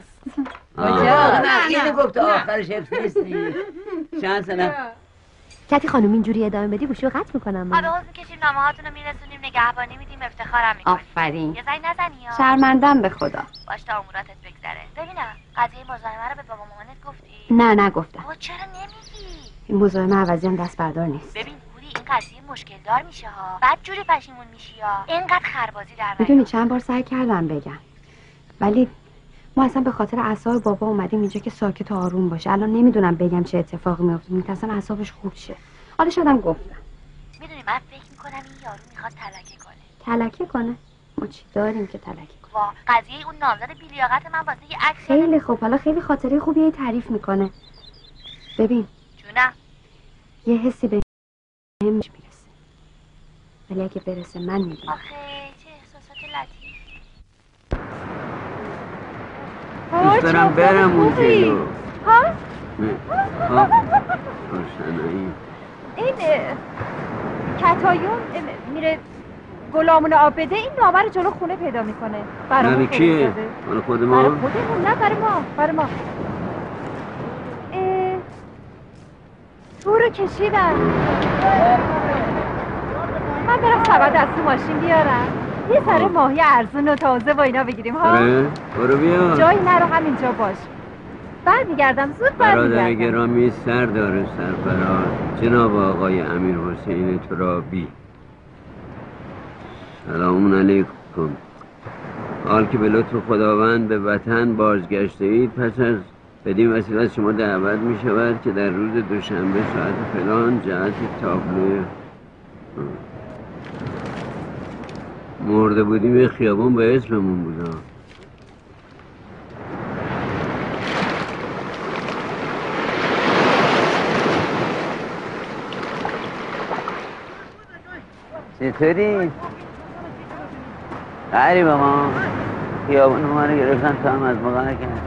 کجا؟ نه اینو گفت آخرش حفظ نیستی چند سنه؟ کتی خانم اینجوری ادامه بدی گوشو قطع میکنم آره حوض میکشیم نامه هاتون رو میرسونیم نگهبانی میدیم افتخارم میکنیم آفرین یه زنگ نزنی یا شرمندم به خدا باش تا اموراتت بگذره ببینم قضیه مزاحمه رو به بابا مامانت گفتی؟ نه نگفتم با چرا نمیگی؟ این مزاحمه عوضی هم دست بردار نیست ببین پوری این قضیه مشکل دار میشه ها بعد جوری پشیمون میشی ها اینقدر خربازی در میدونی چند بار سعی کردم بگم ولی ما اصلا به خاطر اعصاب بابا اومدیم اینجا که ساکت و آروم باشه الان نمیدونم بگم چه اتفاقی میفته میترسم اعصابش خورد شه حالا شدم گفتم میدونی من فکر میکنم این یارو میخواد تلکه کنه تلکه کنه ما چی داریم که تلکه کنه وا قضیه اون نامزد بی‌لیاقت من واسه یه عکس خیلی خوب حالا خیلی خاطره خوبی تعریف میکنه ببین جونم یه حسی به هم میرسه ولی اگه برسه من میدونم آخه چه احساسات لطیف دوست دارم برم اون جلو ها؟ ها؟ روشنایی این کتایون میره گلامون آب بده این نامه رو جلو خونه پیدا میکنه برای کیه؟ برای خود ما؟ برای خودمون نه برای ما برای ما برو کشیدم. من برم سبد از تو ماشین بیارم یه سر ماهی ارزون و تازه با اینا بگیریم ها. آره برو بیا. جایی نرو همینجا باش. برمیگردم زود برادر برمیگردم. گرامی سردار سرفراز جناب آقای امیر حسین ترابی، سلام علیکم. حال که به لطف خداوند به وطن بازگشته اید، پس از بدین وسیله از شما دعوت می شود که در روز دوشنبه ساعت فلان جهت تابلو مرده بودیم خیابون به اسممون بودا. چطوری؟ غریب ما خیابون ما رو گرفتن تا هم از موقع نکن.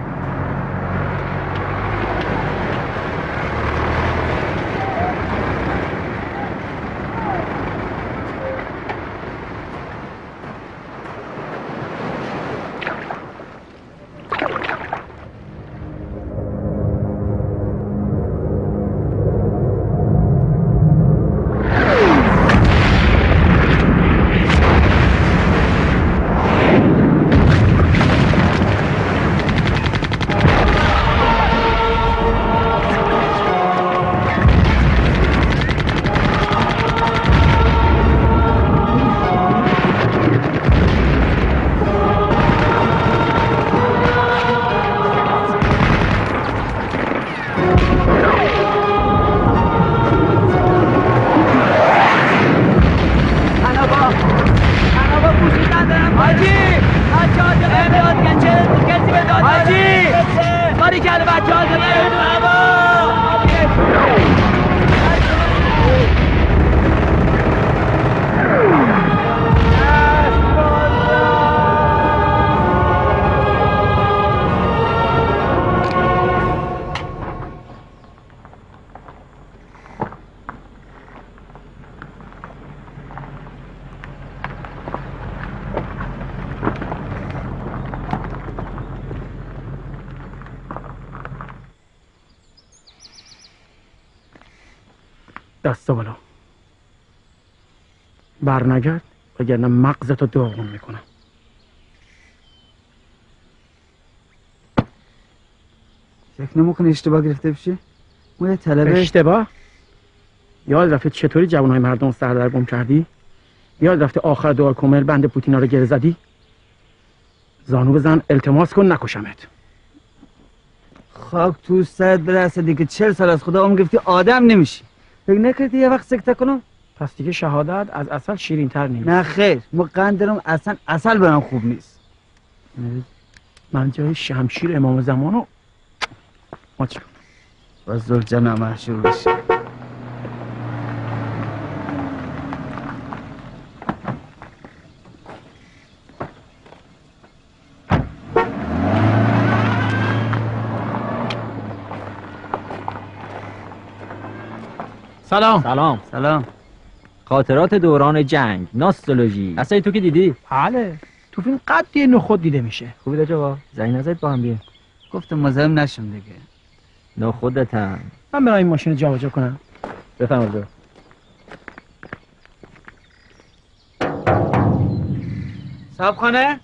دستا بالا برنگرد وگرنه مغزتو داغون میکنم. فکر نمیکنی اشتباه گرفته بشی؟ ما یه طلبه اشتباه؟ یاد رفته چطوری جوانهای مردم سردرگم کردی؟ یاد رفته آخر دعا کمر بند پوتینا رو گره زدی؟ زانو بزن التماس کن نکشمت. خاک تو سرت برسه دیگه چهل سال از خدا عمر گرفتی آدم نمیشی. فکر نکردی یه وقت سکته کنم؟ پس دیگه شهادت از عسل شیرین تر نیست. نه خیر، ما قند دارم اصلا عسل برام خوب نیست. من جای شمشیر امام زمانو ما چه باز زل جمع محشور بشه. سلام سلام سلام. خاطرات دوران جنگ، نوستالژی. اصلا تو که دیدی؟ بله تو فیلم قدی نخود دیده میشه. خوبی داجا زنگ نزد با هم بیه. گفتم مزاحم نشم دیگه. نخودتم. من برای این ماشین رو جابجا کنم. بفهم آجا. صاحب خانه؟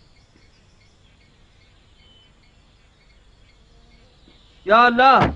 یا الله.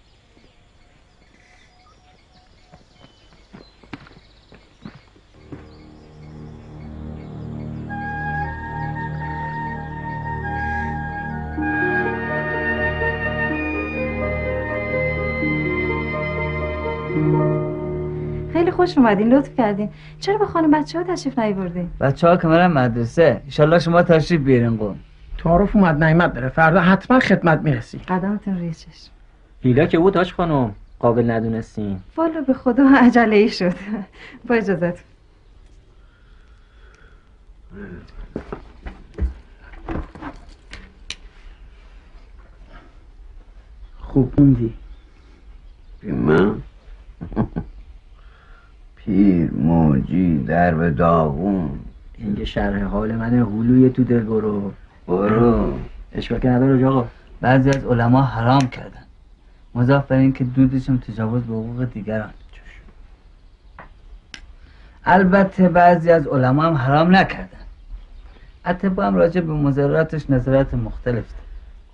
خیلی خوش اومدین، لطف کردین. چرا به خانم بچه ها تشریف نیاوردین؟ بچه ها که میرن مدرسه. انشالله شما تشریف بیارین قوم. تعارف اومد نعمت داره، فردا حتما خدمت میرسی. قدمتون روی چشم. لیلا که بود هاش خانم قابل ندونستین. والا به خدا عجله ای شد. با اجازت. خوب موندی. من پیر موجی در به داغون. این که شرح حال من هلوی تو دل برو برو. اشکال که نداره آقا. بعضی از علما حرام کردن مضاف بر این که دودشون تجاوز به حقوق دیگران. البته بعضی از علما هم حرام نکردن. اطباء هم راجع به مضراتش نظرات مختلف دارن.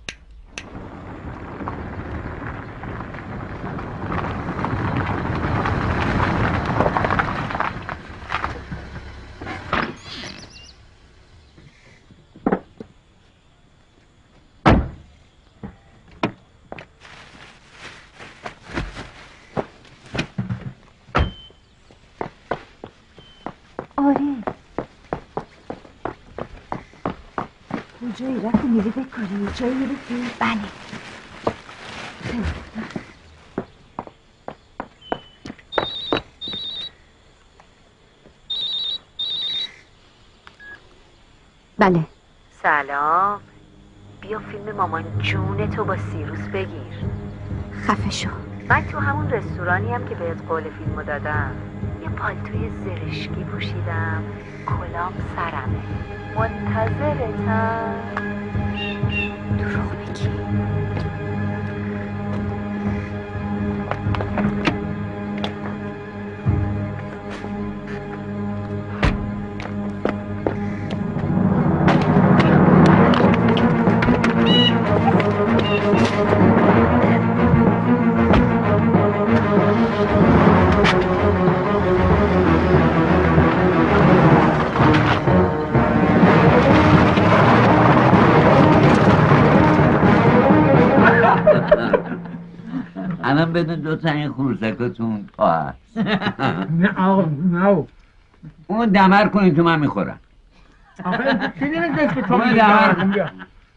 کجایی رفتی میری بکاری؟ جایی گرفتی؟ بله. بله. سلام. بیا فیلم مامان جون تو با سیروس بگیر. خفه شو. من تو همون رستورانی هم که بهت قول فیلمو دادم یه پالتوی زرشکی پوشیدم، کلام سرمه، منتظرتم. دروغ میگی. الان بدون دو تا این خورسکتون پا هست. نه آقا نه اون دمر کنید تو من میخورم. آخه چی نمیدونست که تو اون میگی دمر کن بیا.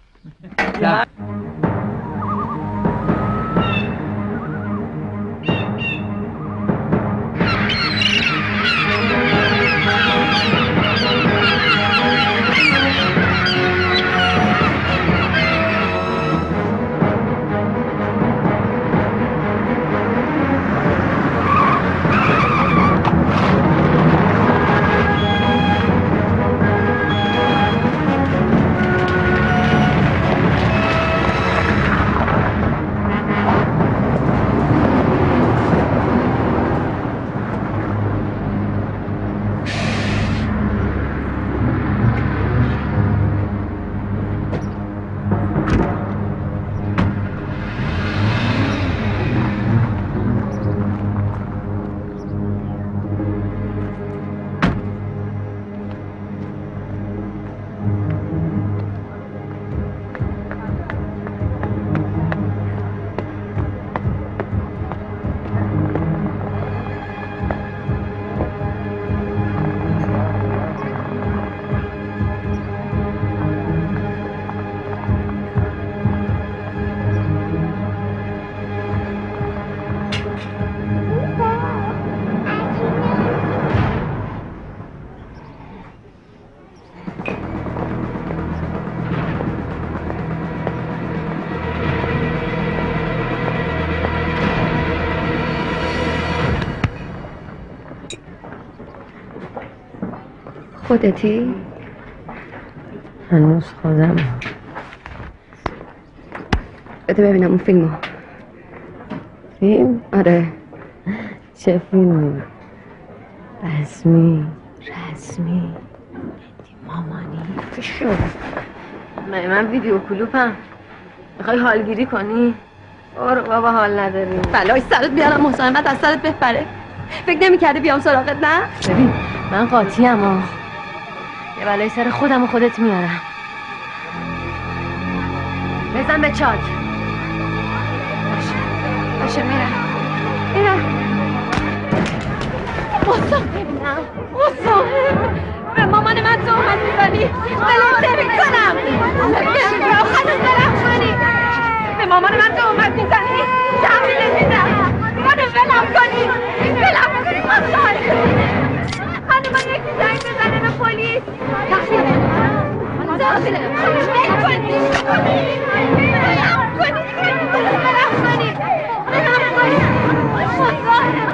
خودتی؟ هنوز خودم. بده ببینم اون فیلمو. فیلم؟ آره. چه فیلمی؟ رسمی رسمی مامانی فشو. من من ویدیو کلوپم. میخوای حالگیری کنی؟ برو بابا حال نداریم. بلای سرت بیارم مزاحمت از سرت بپره. فکر نمی‌کردی بیام سراغت نه؟ ببین من قاطیم ها. یه بلای سر خودم و خودت میارم. بزن به چاک. باشه باشه میرم میرم. مصاحبم مصاحب به مامان من تهمت میزنی. ولت نمی‌کنم. نمی‌کنم خودت برم کنی. به مامان من تهمت میزنی. تحویلت میدم. منو ولم کنی. ولم کنی مصاحب. خانم من یکی زنگ بزنه به پلیس. تحویل تحویل ول کنی. ولم کنی. ولم کنی. ولم کنی. مصاحب.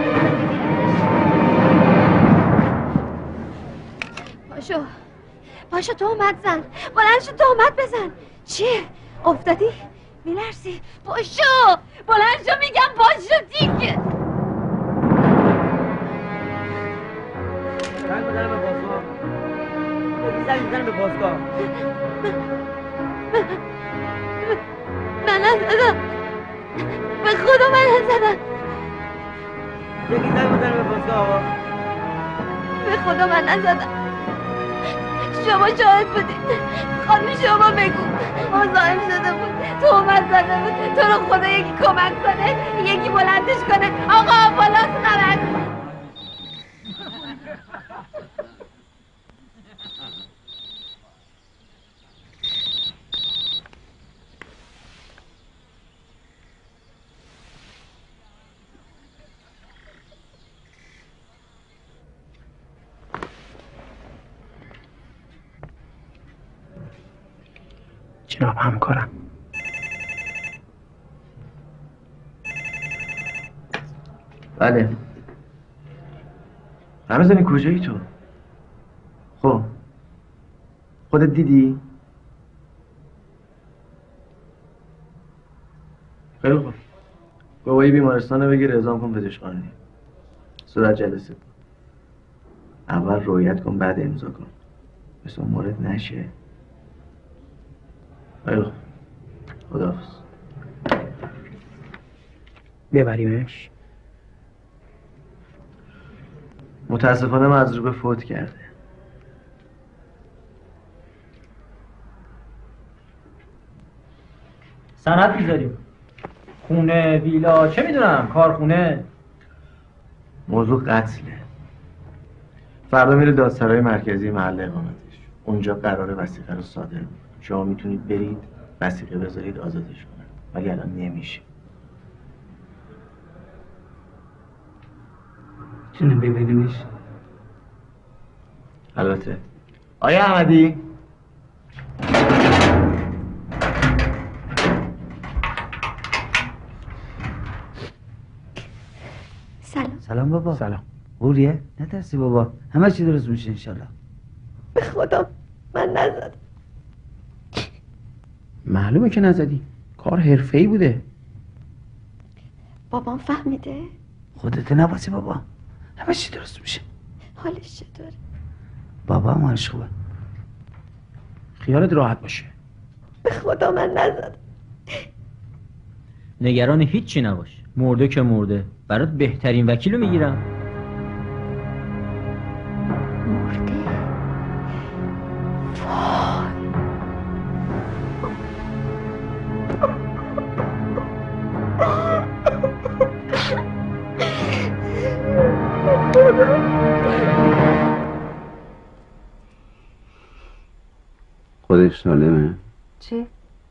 پاشو پاشو تهمت زن. بلند شو تهمت بزن. چیه؟ افتادی؟ میلرزی باشو بلند شو میگم باشو دیگه. زنگ بزنه به بازگاه. زنگ بزنه به بازگاه. من نزدم به خدا من نزدم. یکی زنگ بزنه به بازگاه آقا. به خدا من نزدم. شما شاهد بودید. خانم شما بگو مزاحم شده بود تهمت زده بود. تو رو خدا یکی کمک کنه یکی بلندش کنه. آقا آمبولانس خبر کن. جناب همکارم. بله. رمضانی کجایی تو؟ خب خودت دیدی؟ خیلی خوب. گواهی بیمارستان رو بگیر اعزام کن پزشکخانه. صورت جلسه کن. اول رویت کن بعد امضا کن. مثل اون مورد نشه. خیلی خوب. خداحافظ. ببریمش. متاسفانه مضروب فوت کرده. سند میذاریم. خونه، ویلا، چه میدونم، کارخونه. موضوع قتله. فردا میره دادسرای مرکزی محل اقامتش. اونجا قراره وثیقه رو صادر کنه. شما میتونید برید وثیقه بذارید آزادش کنن. ولی الان نمیشه. میتونیم ببینیمش؟ البته. آیا احمدی؟ سلام. سلام بابا. سلام. خوبیه؟ نترسی بابا. همه چی درست میشه انشالله. به خدا من نزدم. معلومه که نزدی. کار حرفه‌ای بوده. بابام فهمیده؟ خودت نباسی بابا. همه چی درست میشه. حالش چطوره؟ بابا هم حالش خوبه. خیالت راحت باشه. به خدا من نزدم. نگران هیچی نباش. مرده که مرده. برات بهترین وکیلو میگیرم. مرده؟ وای. خودش سالمه؟ چی؟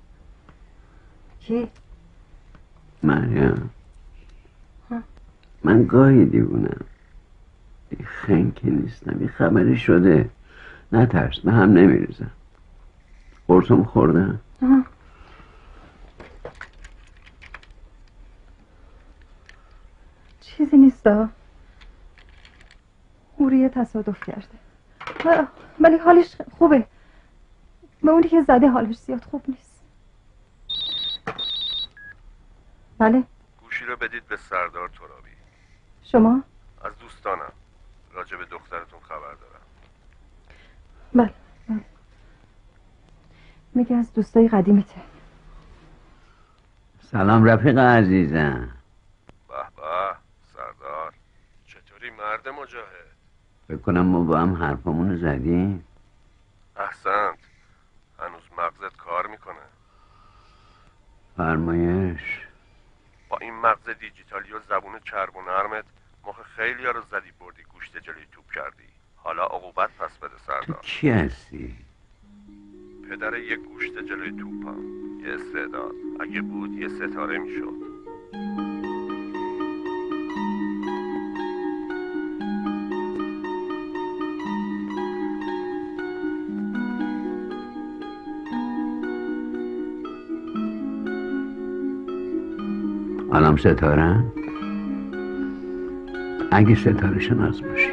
کی؟ مریم. من گاهی دیوونم. این خنکی نیستم. این خبری شده. نترس، به هم نمیریزم. قرصم خوردم. چیزی نیستا. اوریه تصادف کرده ولی حالش خوبه. به اونی که زده حالش زیاد خوب نیست. بله. گوشی رو بدید به سردار ترابی. شما؟ از دوستانم. راجع به دخترتون خبر دارم. بله بله. میگه از دوستای قدیمته. سلام رفیق عزیزم. به به سردار. چطوری مرد مجاهد؟ فکر کنم ما با هم حرفمون رو زدیم. احسنت. هنوز مغزت کار میکنه. فرمایش. با این مغز دیجیتالی و زبون چرب و نرمت مخ خیلی ها رو زدی بردی گوشت جلوی توپ کردی. حالا عقوبت پس بده سردار. کی هستی؟ پدر یک گوشت جلوی توپم. یه استعداد. اگه بود یه ستاره میشد. الان ستاره؟ اگه ستاره شناس باشی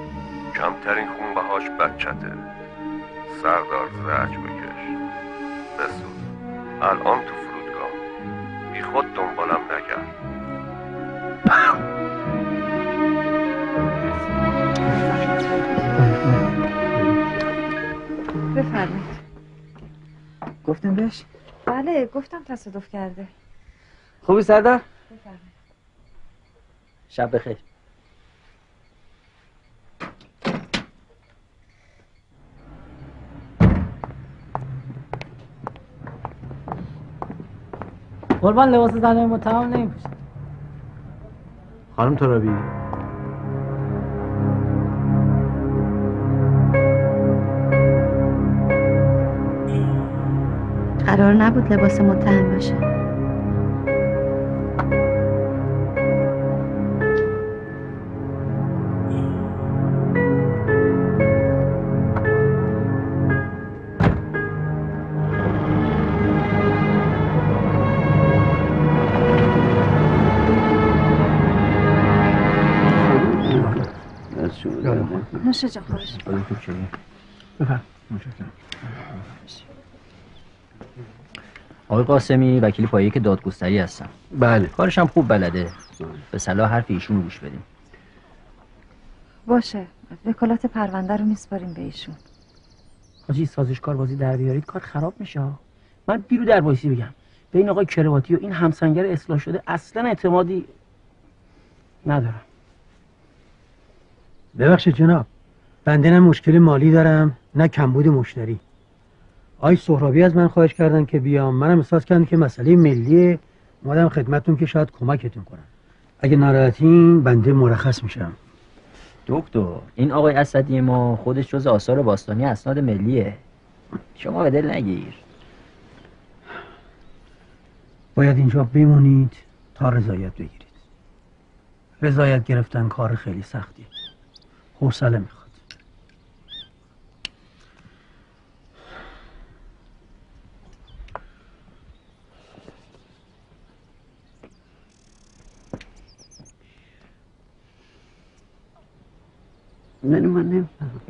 کمترین خون بهاش بچته. سردار زرج بکش. مسعود الان تو فرودگاه بی خود دنبالم نگرد. بفرمایید. گفتم بهش؟ بله گفتم تصادف کرده. خوبی سردار؟ بفرمایید. شب بخیر. قربان لباس زنای متهم نمیپوشن. خانم ترابی قرار نبود لباس متهم باشه. نوشه جا خواهش. بفرم. آقای قاسمی وکیل پایه که دادگستری هستم. بله. کارش هم خوب بلده. به صلاح حرف ایشون گوش بدیم. باشه. وکالت پرونده رو میسپاریم به ایشون. حاجی سازشکار بازی در بیارید کار خراب میشه. من بیرو در وایسی بگم. به این آقای کرواتی و این همسنگر اصلاح شده اصلا اعتمادی ندارم. ببخشید جناب، بنده نه مشکل مالی دارم نه کمبود مشتری. آی سهرابی از من خواهش کردن که بیام، منم احساس کردم که مسئله ملیه، اومدم خدمتتون که شاید کمکتون کنم. اگه ناراحتین بنده مرخص میشم. دکتر این آقای اسدی ما خودش جز آثار باستانی اسناد ملیه. شما به دل نگیر. باید اینجا بمونید تا رضایت بگیرید. رضایت گرفتن کار خیلی سختیه، حوصله میخواد. نه من نمیفهم.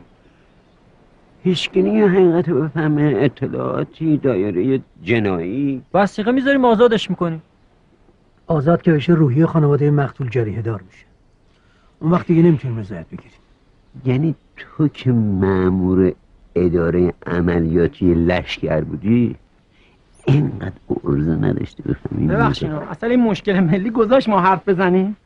هیچ کنی حقیقت رو بفهمه. اطلاعاتی دایره جنایی وثیقه میذاریم آزادش میکنیم. آزاد که بشه روحی خانواده مقتول جریحه دار میشه. اون وقت دیگه نمیتونیم رضایت بگیریم. یعنی تو که مأمور اداره عملیاتی لشکر بودی اینقدر عرضه نداشتی بفهمی؟ ببخشید اصلا این مشکل ملی گذاشت ما حرف بزنیم.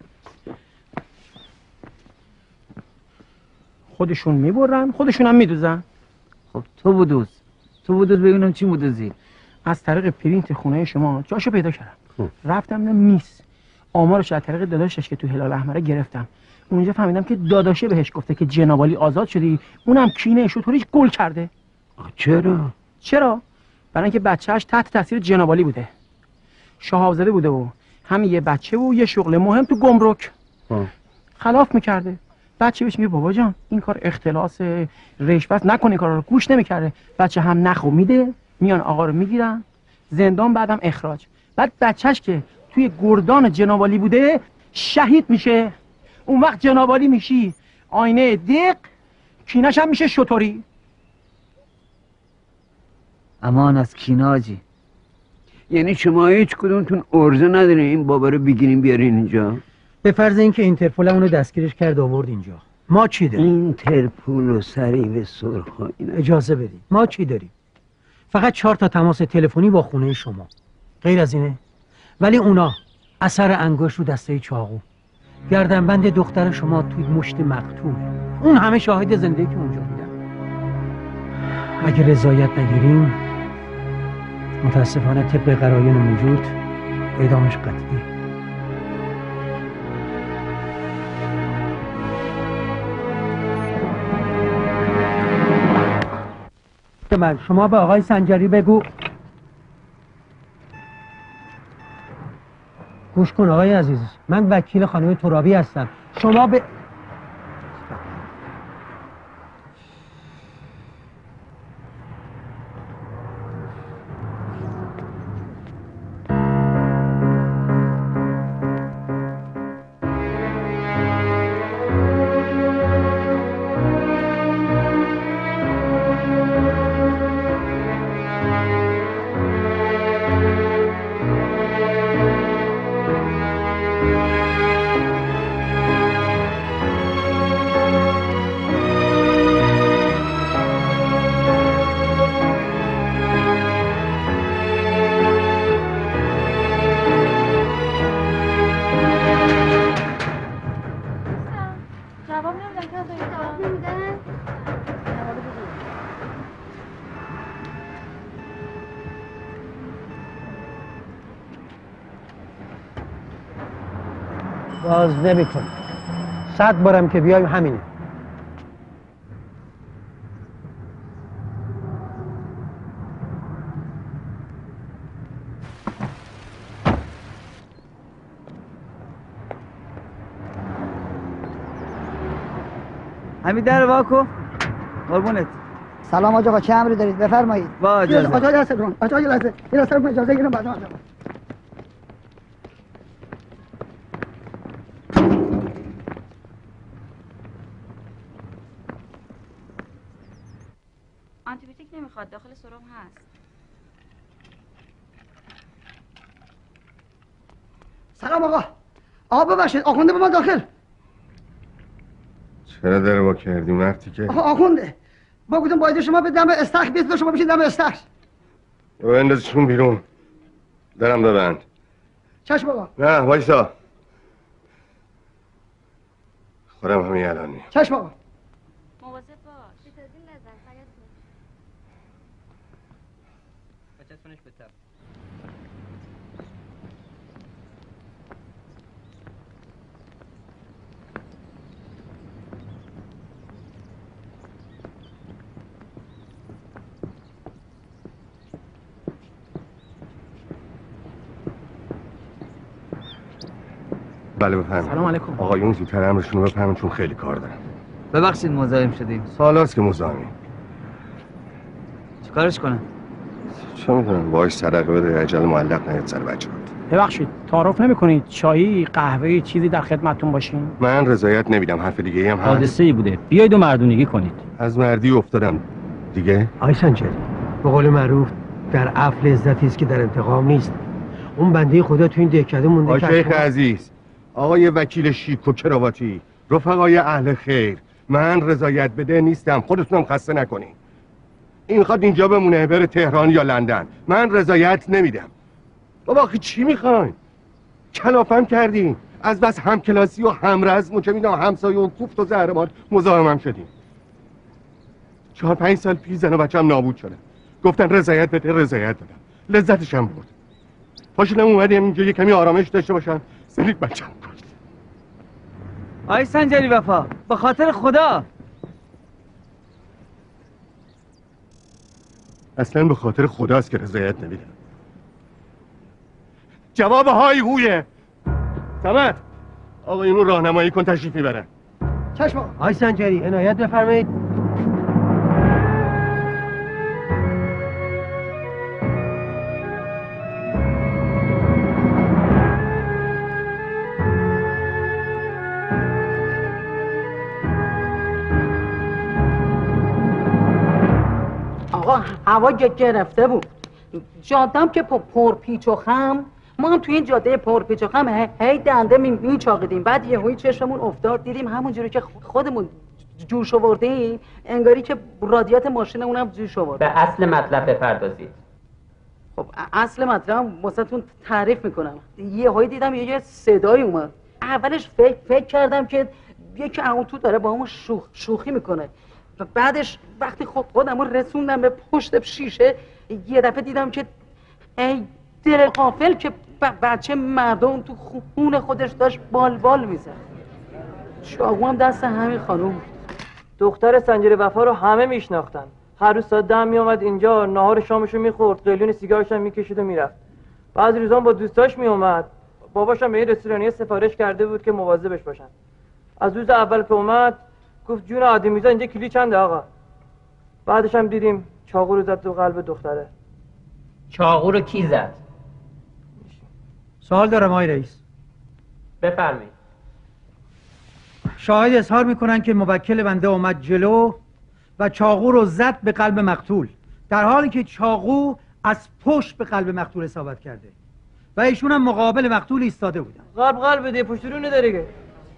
خودشون میبرن خودشون هم میدوزن. خب تو بودوز تو بودوز ببینم چی بودوزی. از طریق پرینت خونه شما جاشو پیدا کردم. خوب. رفتم نه نیست. آمارش از طریق داداشش که تو هلال احمره گرفتم. اونجا فهمیدم که داداشه بهش گفته که جنابالی آزاد شدی، اونم کینه شطوریش گل کرده. چرا؟ چرا؟ برای اینکه بچه‌اش تحت تاثیر جنابالی بوده. شهابزاده بوده و همین یه بچه و یه شغل مهم تو گمرک. خلاف میکرده. بچه بهش میگه بابا جان این کار اختلاس رشوت نکنی، کارا رو گوش نمیکرده. بچه هم نخو میده، میان آقا رو میگیرن زندان، بعدم اخراج. بعد بچهش که توی گردان جنابالی بوده شهید میشه. اون وقت جنابالی میشی آینه دق، کینش هم میشه شطوری. امان از کیناجی. یعنی شما هیچ کدومتون ارزه ندارین این بابا رو بگیرین بیارین اینجا؟ به فرض اینکه اینترپول اونو دستگیرش کرد آورد اینجا، ما چی داریم؟ اینترپول و سریع سرخ اینا. اجازه بدید، ما چی داریم؟ فقط چهار تا تماس تلفنی با خونه شما، غیر از اینه. ولی اونا اثر انگشت رو دسته چاقو، گردنبند دختر شما توی مشت مقتول، اون همه شاهد زنده که اونجا بودن. اگه رضایت نگیریم متاسفانه طبق قرائن موجود اعدامش قطعی. من شما به آقای سنجری بگو. گوش کن آقای عزیز، من وکیل خانم ترابی هستم. شما به باز نمیکنه. صد بارم که بیایم همینه. همین در واکو قربونت. سلام آقا آقا، چه امری دارید؟ بفرمایید. با اجازه. آقا اجازه کن. آقا اجازه. یه لحظه اجازه بگیرم بعد آقا. آنتیبیوتیک نمیخواد، داخل سرم هست. سلام آقا. آقا ببخشید، آخونده به ما داخل. چرا در وا کردی مرتی که؟ آقا آخونده. با گفتم باید شما به دم استخر بیست شما بشید دم استخر. او اندازشون بیرون. درم ببند. چشم آقا. نه وایسا. خودم همین الانی. چشم آقا. مواظب باش. بتازین نزن فقط. بچسبونش به تب. بله بفرمایید. سلام علیکم. آقایون زودتر امرشون رو بفرمایید چون خیلی کار دارم. ببخشید مزاحم شدیم. سالاست که مزاحمی. چیکارش کنم؟ چه میدونم باهاش صدقه بده عجل معلق نیاد سر بچه‌ها. ببخشید تعارف نمی‌کنید چایی قهوه چیزی در خدمتتون باشیم؟ من رضایت نمیدم. حرف دیگه ای هم هست. حادثه ای بوده. بیاید و مردونگی کنید. از مردی افتادم. دیگه؟ آی سنجری، به قول معروف در عفو لذتی است که در انتقام نیست. اون بنده خدا تو این دهکده مونده. آی شیخ عزیز، آقای وکیل شیک و کراواتی، رفقای اهل خیر، من رضایت بده نیستم. خودتونم خسته نکنین. این خواد اینجا بمونه بره تهران یا لندن. من رضایت نمیدم. بابا آخه چی میخواین؟ کلافم کردین. از بس همکلاسی و همرزم و چه میدونم همسایه و کوفت و زهرمار مزاحمم شدیم. چهار پنج سال پیش زن و بچه‌م نابود شدن. گفتن رضایت بده، رضایت دادم. لذتش هم برد. پاشونم اومدیم اینجا یه کمی آرامش داشته باشم. سنید بچه‌م کشت. آی سنجری وفا، به خاطر خدا. اصلا به خاطر خداست که رضایت نمیدم. جواب های هویه. سمت آقا اینو راهنمایی کن تشریف میبرن. چشم آقا. آی سنجری عنایت بفرمایید. آقا هوا گرفته بود. جادم که پر پیچ و خم، ما هم توی این جاده پر پیچ و خم هی دنده میچاقیدیم. بعد یهویی چشممون افتاد دیدیم همونجوری که خودمون جوش آوردیم انگاری که رادیات ماشین اونم جوش آورد. به اصل مطلب بپردازید. خب اصل مطلب واسهتون تعریف میکنم. یهویی دیدم یه صدایی اومد. اولش فکر فکر کردم که یکی اون تو داره با همون شوخ شوخی میکنه. و بعدش وقتی خود خودمو رسوندم به پشت شیشه یه دفعه دیدم که ای دل غافل که بچه مردم تو خون خودش داشت بال بال میزد. چاقو هم دست همین خانوم. دختر سنجری وفا رو همه میشناختن. هر روز ساعت ده میومد اینجا، ناهار شامشو میخورد، قلیون سیگارش هم میکشید و میرفت. بعضی روزا با دوستاش میومد. باباش هم به این رستورانی سفارش کرده بود که مواظبش باشن. از روز اول که اومد گفت جون آدمیزا اینجا کلی چنده آقا. بعدش هم دیدیم چاقو رو زد تو قلب دختره. چاقو رو کی زد؟ سوال دارم آقای رئیس. بفرمایید. شاهد اظهار میکنن که موکل بنده اومد جلو و چاقو رو زد به قلب مقتول، در حالی که چاقو از پشت به قلب مقتول اصابت کرده و ایشون هم مقابل مقتول ایستاده بودن. قلب قلب بده، پشت رو نداره که.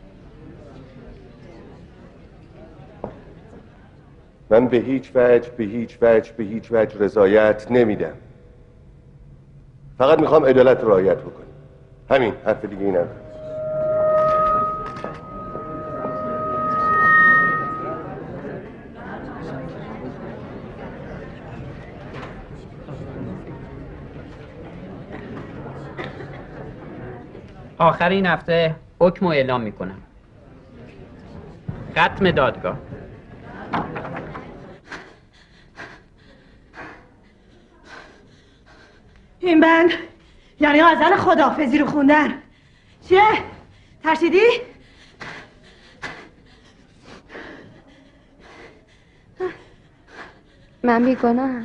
من به هیچ وجه به هیچ وجه به هیچ وجه رضایت نمیدم. فقط میخوام عدالت رعایت بکنم. همین، حرف دیگه ای ندارم. آخر این هفته حکم رو اعلام میکنم. ختم دادگاه. این بند یعنی غزل خداحافظی رو خوندن. چیه؟ ترسیدی؟ من بیگناهم.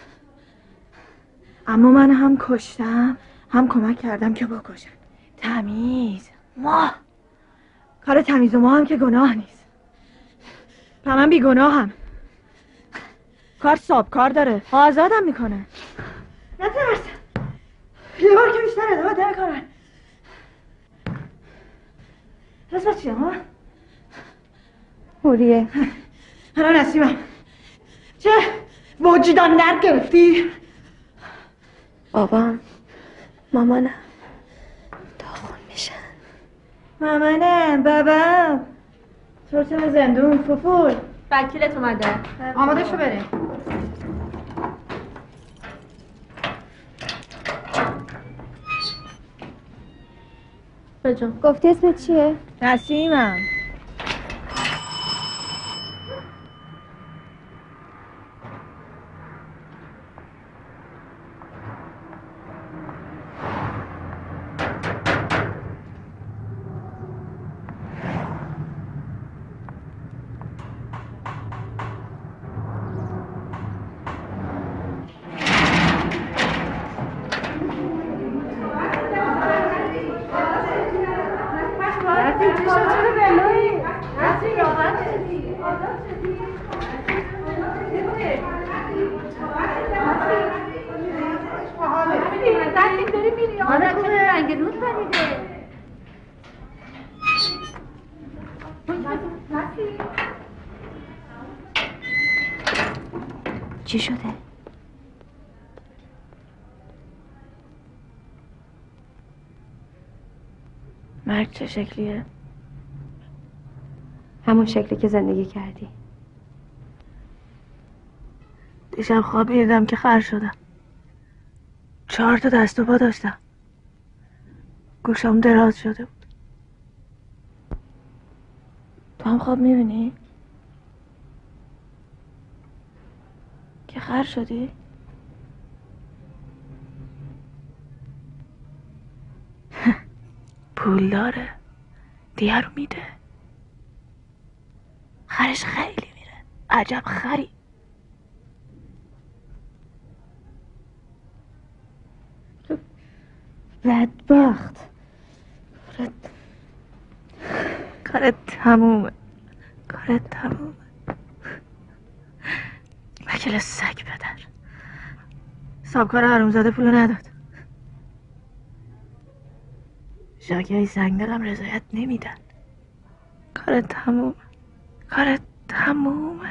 اما من هم کشتم هم کمک کردم که بکشن. تمیز ما کار تمیز و ما هم که گناه نیست. و من بیگناهم. کار ساب کار داره، آزادم میکنه. نترس، یه بار که بیشتر ادامه نمیکنن. اسمت چیه ها؟ موریه. انا نسیمم. چه وجدان در گرفتی؟ بابام مامانم داغون میشن. مامانم بابام چرا زندون فوفول. وکیلت اومده. آماده شو بریم. بجان گفتی اسمت چیه؟ نسیمم. چی شده؟ مرگ چه شکلیه؟ همون شکلی که زندگی کردی. دیشب خواب دیدم که خر شدم. چهار تا دست و پا داشتم. گوشم دراز شده بود. تو هم خواب میبینی؟ که خر شدی؟ پول داره دیگه رو میده. خرش خیلی میره. عجب خری. بدبخت. کارت کارت تمومه. کارت تمومه. وکیل سگ پدر. سابکار حرومزاده پولو نداد. شاکی های سنگ دلم رضایت نمیدن. کارت تمومه. کارت تمومه.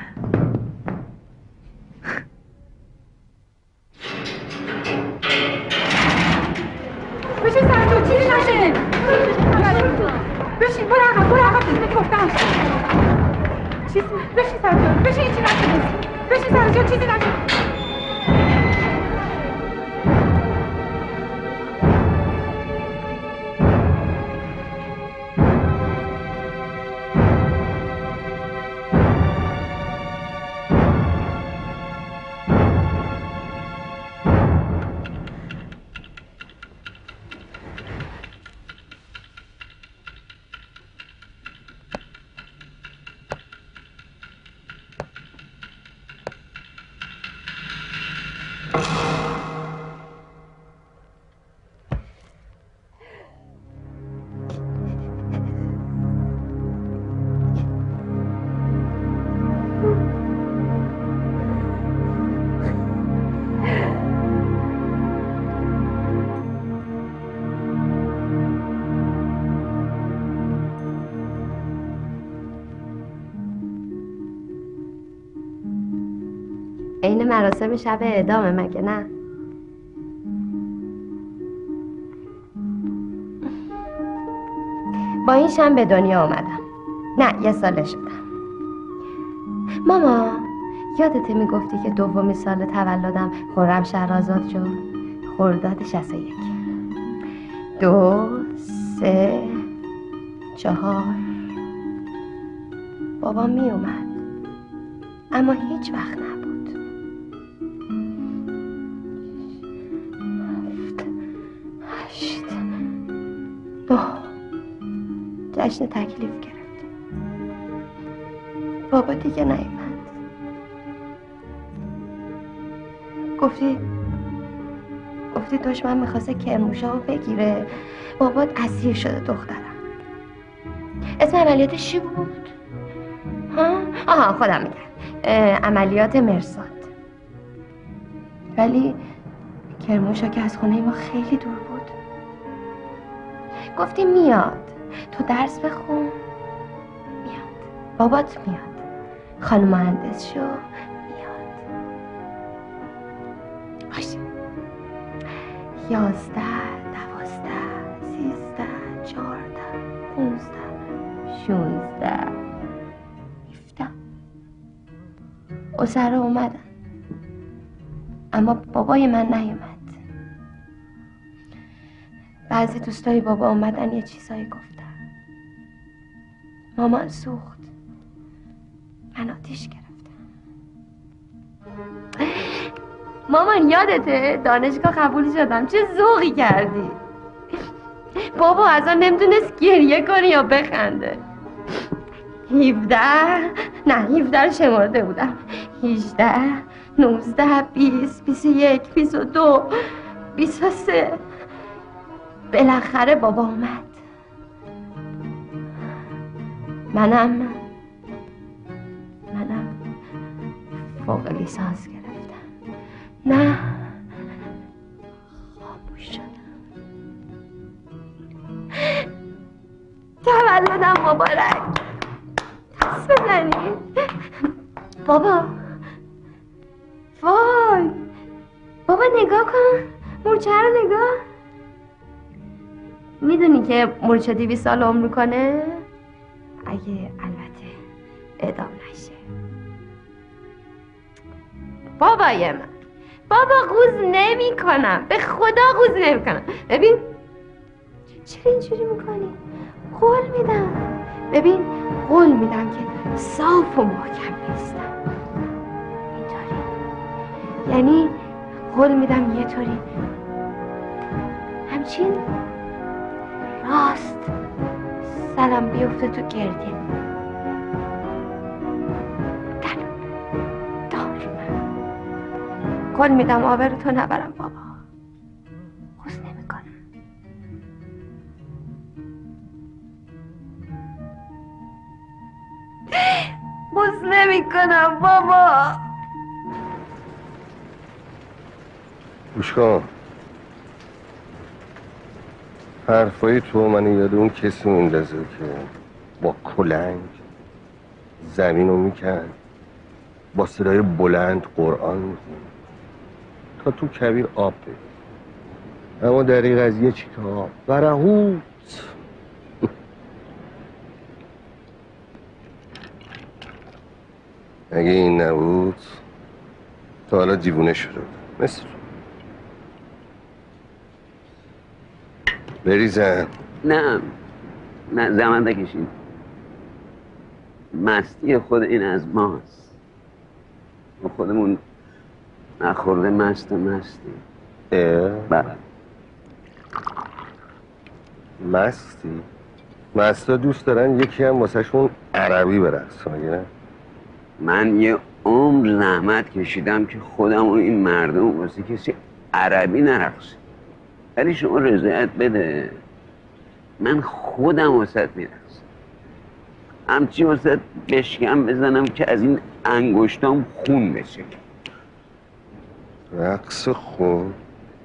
بشین سرتون چیزی نشه. بشین برو عقب برو عقب چیزی گفتم. چیزی بشین سرتون بشین چیزی نشه. بشین سرتون چیزی نشه. این مراسم شب اعدامه مگه نه؟ با این شم به دنیا آمدم. نه یه ساله شدم. ماما یادته میگفتی که دومی سال تولدم خرمشهر آزاد شد؟ خرداد شصت و یک. دو سه چهار بابا می اومد اما هیچ وقت نبود. هشت نه جشن تکلیف گرفت. بابا دیگه نیومد. گفتی گفتی دشمن میخواسته کرموشا رو بگیره. بابا اسیر شده دخترم. اسم عملیاتش چی بود؟ ها؟ آها خودم میگم عملیات مرصاد. ولی کرموشا که از خونه ما خیلی دور بود. گفتی میاد تو درس بخون. میاد بابات میاد خانم مهندس شو میاد. باشه یازده دوازده سیزده چهارده پونزده شونزده هفده اسرا اومدن اما بابای من نیومد. بعضی دوستای بابا اومدن یه چیزایی گفتن. مامان سوخت. من آتیش گرفتم. مامان یادته دانشگاه قبول شدم چه ذوقی کردی. بابا اصلا نمیتونست گریه کنه یا بخنده. هفده نه هفده رو شمارده بودم. هجده نوزده بیست بیست و یک بیست و دو بیست و سه. بالاخره بابا اومد. منم منم فوق لیسانس گرفتم. نه خاموش شدم. تولدم مبارک. دست بزنید. بابا وای بابا نگاه کن مورچه رو نگاه. میدونی که مورچه دویست سال عمر کنه؟ اگه البته اعدام نشه. بابای من بابا قوز نمی کنم به خدا قوز نمی کنم. ببین چرا اینجوری میکنی؟ قول میدم. ببین قول میدم که صاف و محکم نیستم. اینطوری یعنی قول میدم یه طوری همچین راست سرم بیفته تو گردی. دل دار قول میدم آبرو تو نبرم بابا. قوز نمی کنم. قوز نمی کنم بابا. گوش کن. حرفای تو من یاد اون کسی میندازه که با کلنگ زمین رو میکرد با صدای بلند قرآن میخوند تا تو کبیر آب بید. اما دریغ از یه چیکه آب برهوت. اگه این نبود تا حالا دیوونه شده بود مثل بریزن. نه نه زمان نکشید. مستی خود این از ماست. ما خودمون نخورده مست مستی. بله مستی؟ مستا دوست دارن یکی هم واسه شون عربی برقص کنه. من یه عمر زحمت کشیدم که خودم و این مردم واسه کسی عربی نرقصه. ولی شما رضایت بده من خودم واسه میرقصم. همچی واسه بشکم بزنم که از این انگشتام خون بشه. رقص خون؟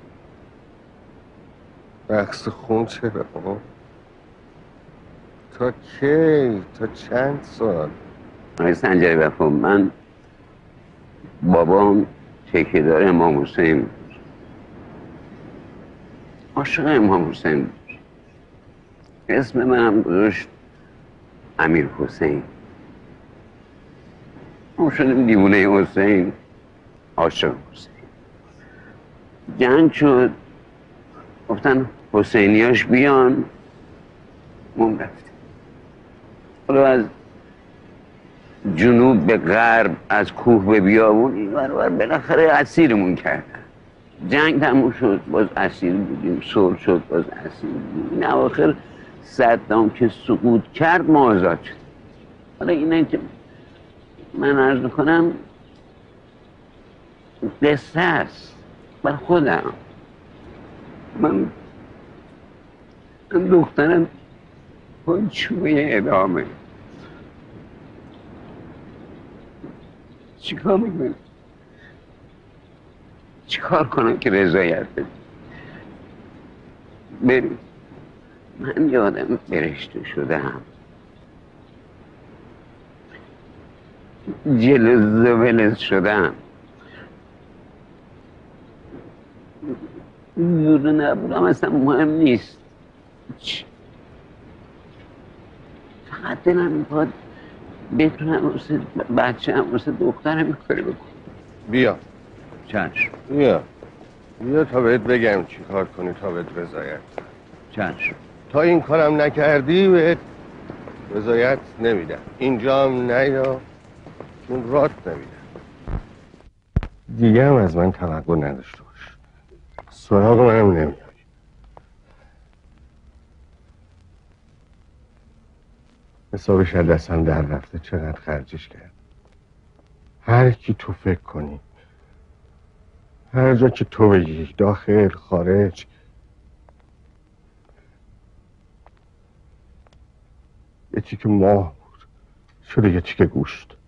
رقص خون چرا؟ تا کی؟ تا چند سال؟ آقای سنجری وفا من بابام ठेकेदार امام حسین بود. عاشق امام حسین بود. اسم منم گذاشت امیر حسین. ما شدیم دیوونه حسین، عاشق حسین. جنگ شد، گفتن حسینیاش بیان، ما رفتیم. حالا از جنوب به غرب، از کوه به بیابون این ور بالاخره اسیرمون کردن. جنگ تموم شد باز اسیر بودیم، صلح شد باز اسیر بودیم. این اواخر صدام که سقوط کرد ما آزاد شد. حالا اینه که من عرض میکنم قصه است بر خودم. من من دخترم اون چوبه ادامه چیکار میکنم؟ چیکار کنم که رضایت بده؟ بریم. من یادم برشته شدم، جلز ولز شدم، بوده نبودم اصلا مهم نیست. فقط دلم میخواد بتونم واسه بچه هم واسه دخترم این کاری بکنم. بیا چشم. بیا بیا تا بهت بگم چی کار کنی تا بهت رضایت. چشم. تا این کارم نکردی بهت رضایت نمیدم. اینجا هم نیا چون رات نمیدم. دیگه هم از من توقع نداشته باش. سراغ منم نمیای. حسابش از دستم در رفته چقدر خرجش کرد. هر کی تو فکر کنی، هر جا که تو بگی، داخل خارج، یه تیکه ماه بود شده یه تیکه گوشت.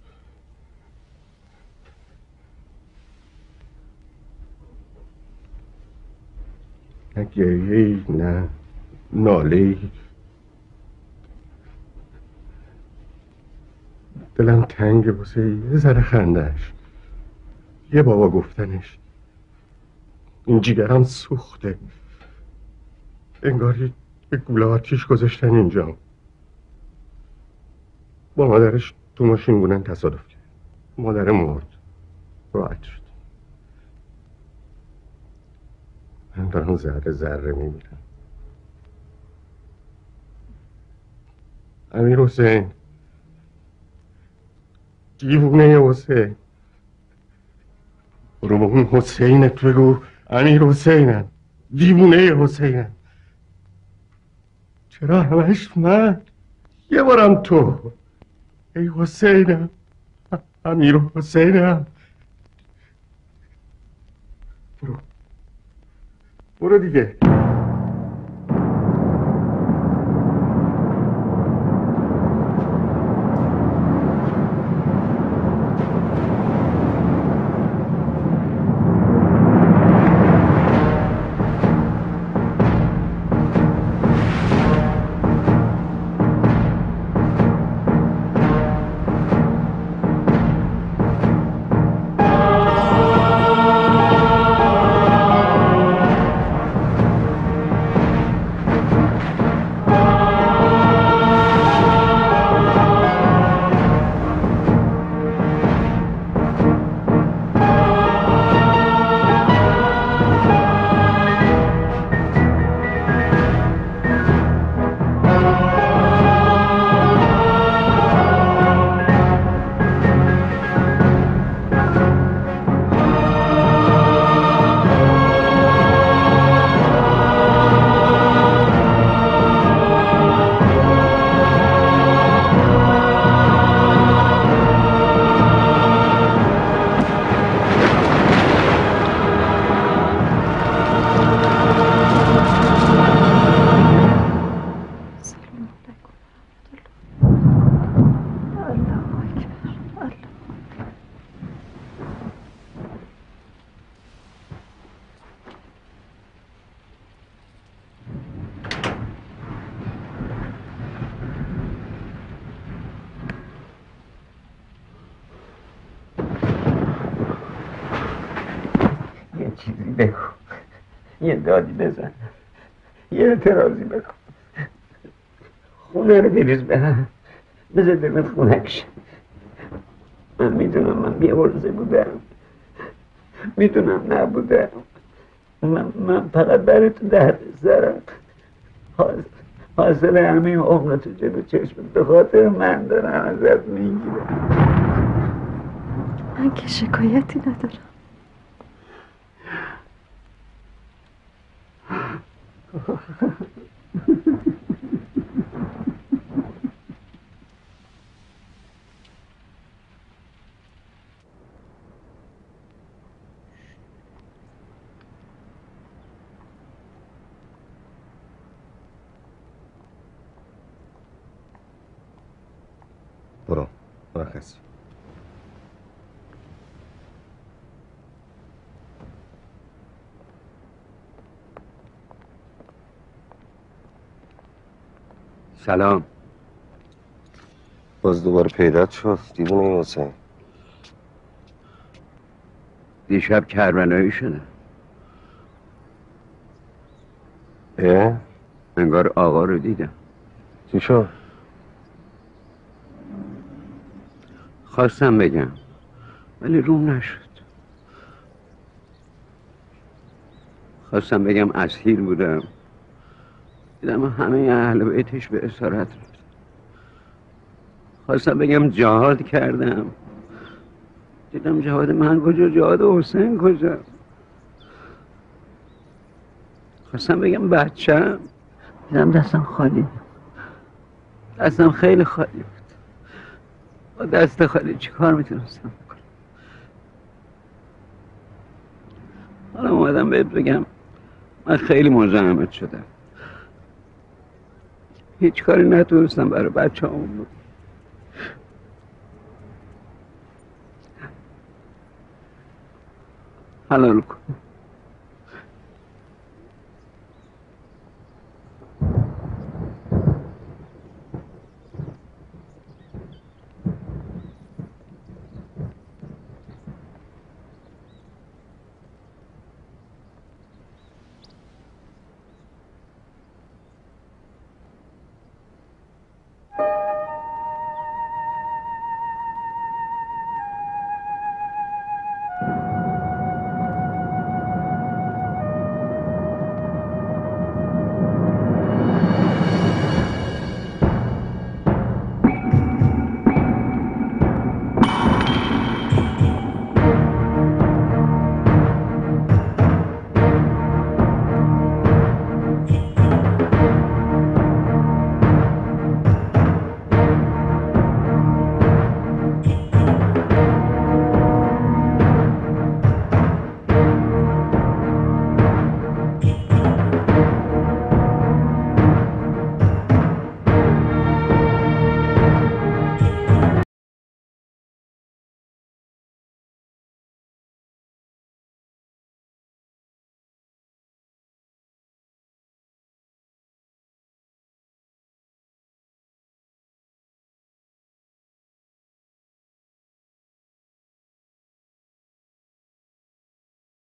نه گریه‌ای نه ناله‌ای. دلم تنگه واسه یه ذره خندش، یه بابا گفتنش. این جیگرم سوخته، انگار یه گوله آتیش گذاشتن اینجا. با مادرش تو ماشین بودن تصادف کرد، مادر مرد، راحت شد. من دارم ذره ذره میمیرم. امیر حسین، دیوونه حسین، برو با اون حسینت بگو امیر حسینم، دیوونه حسینم. چرا همش من؟ یه بارم تو. ای حسینم، امیر حسینم. برو برو دیگه. بگو، یه دادی بزن، یه اعتراضی بکن. خونه رو بریز برم، بذار دلت خونک شه. من میدونم من بی‌عرضه بودم، میدونم نبودم. من, من فقط برای تو درد سرم حاضر, حاصل همه عمر تو جلو چشمت به خاطر من دارم ازت میگیره. من که شکایتی ندارم. برو مرخصی. سلام. باز دوباره پیدات شد دیوونه این حسین. دیشب کربلایی شده. اه؟ انگار آقا رو دیدم. چی شد؟ خواستم بگم ولی روم نشد. خواستم بگم اسیر بودم، دیدم همه اهل بیتش به اسارت رفت. خواستم بگم جهاد کردم، دیدم جهاد من کجا، جهاد حسین کجا. خواستم بگم بچه‌م، دیدم دستم خالی، دستم خیلی خالی بود. با دست خالی چی کار میتونستم بکنم؟ حالا اومدم بهت بگم من خیلی مزاحمت شدم، هیچ کاری نتونستم برای بچه همون بود. حلال کن.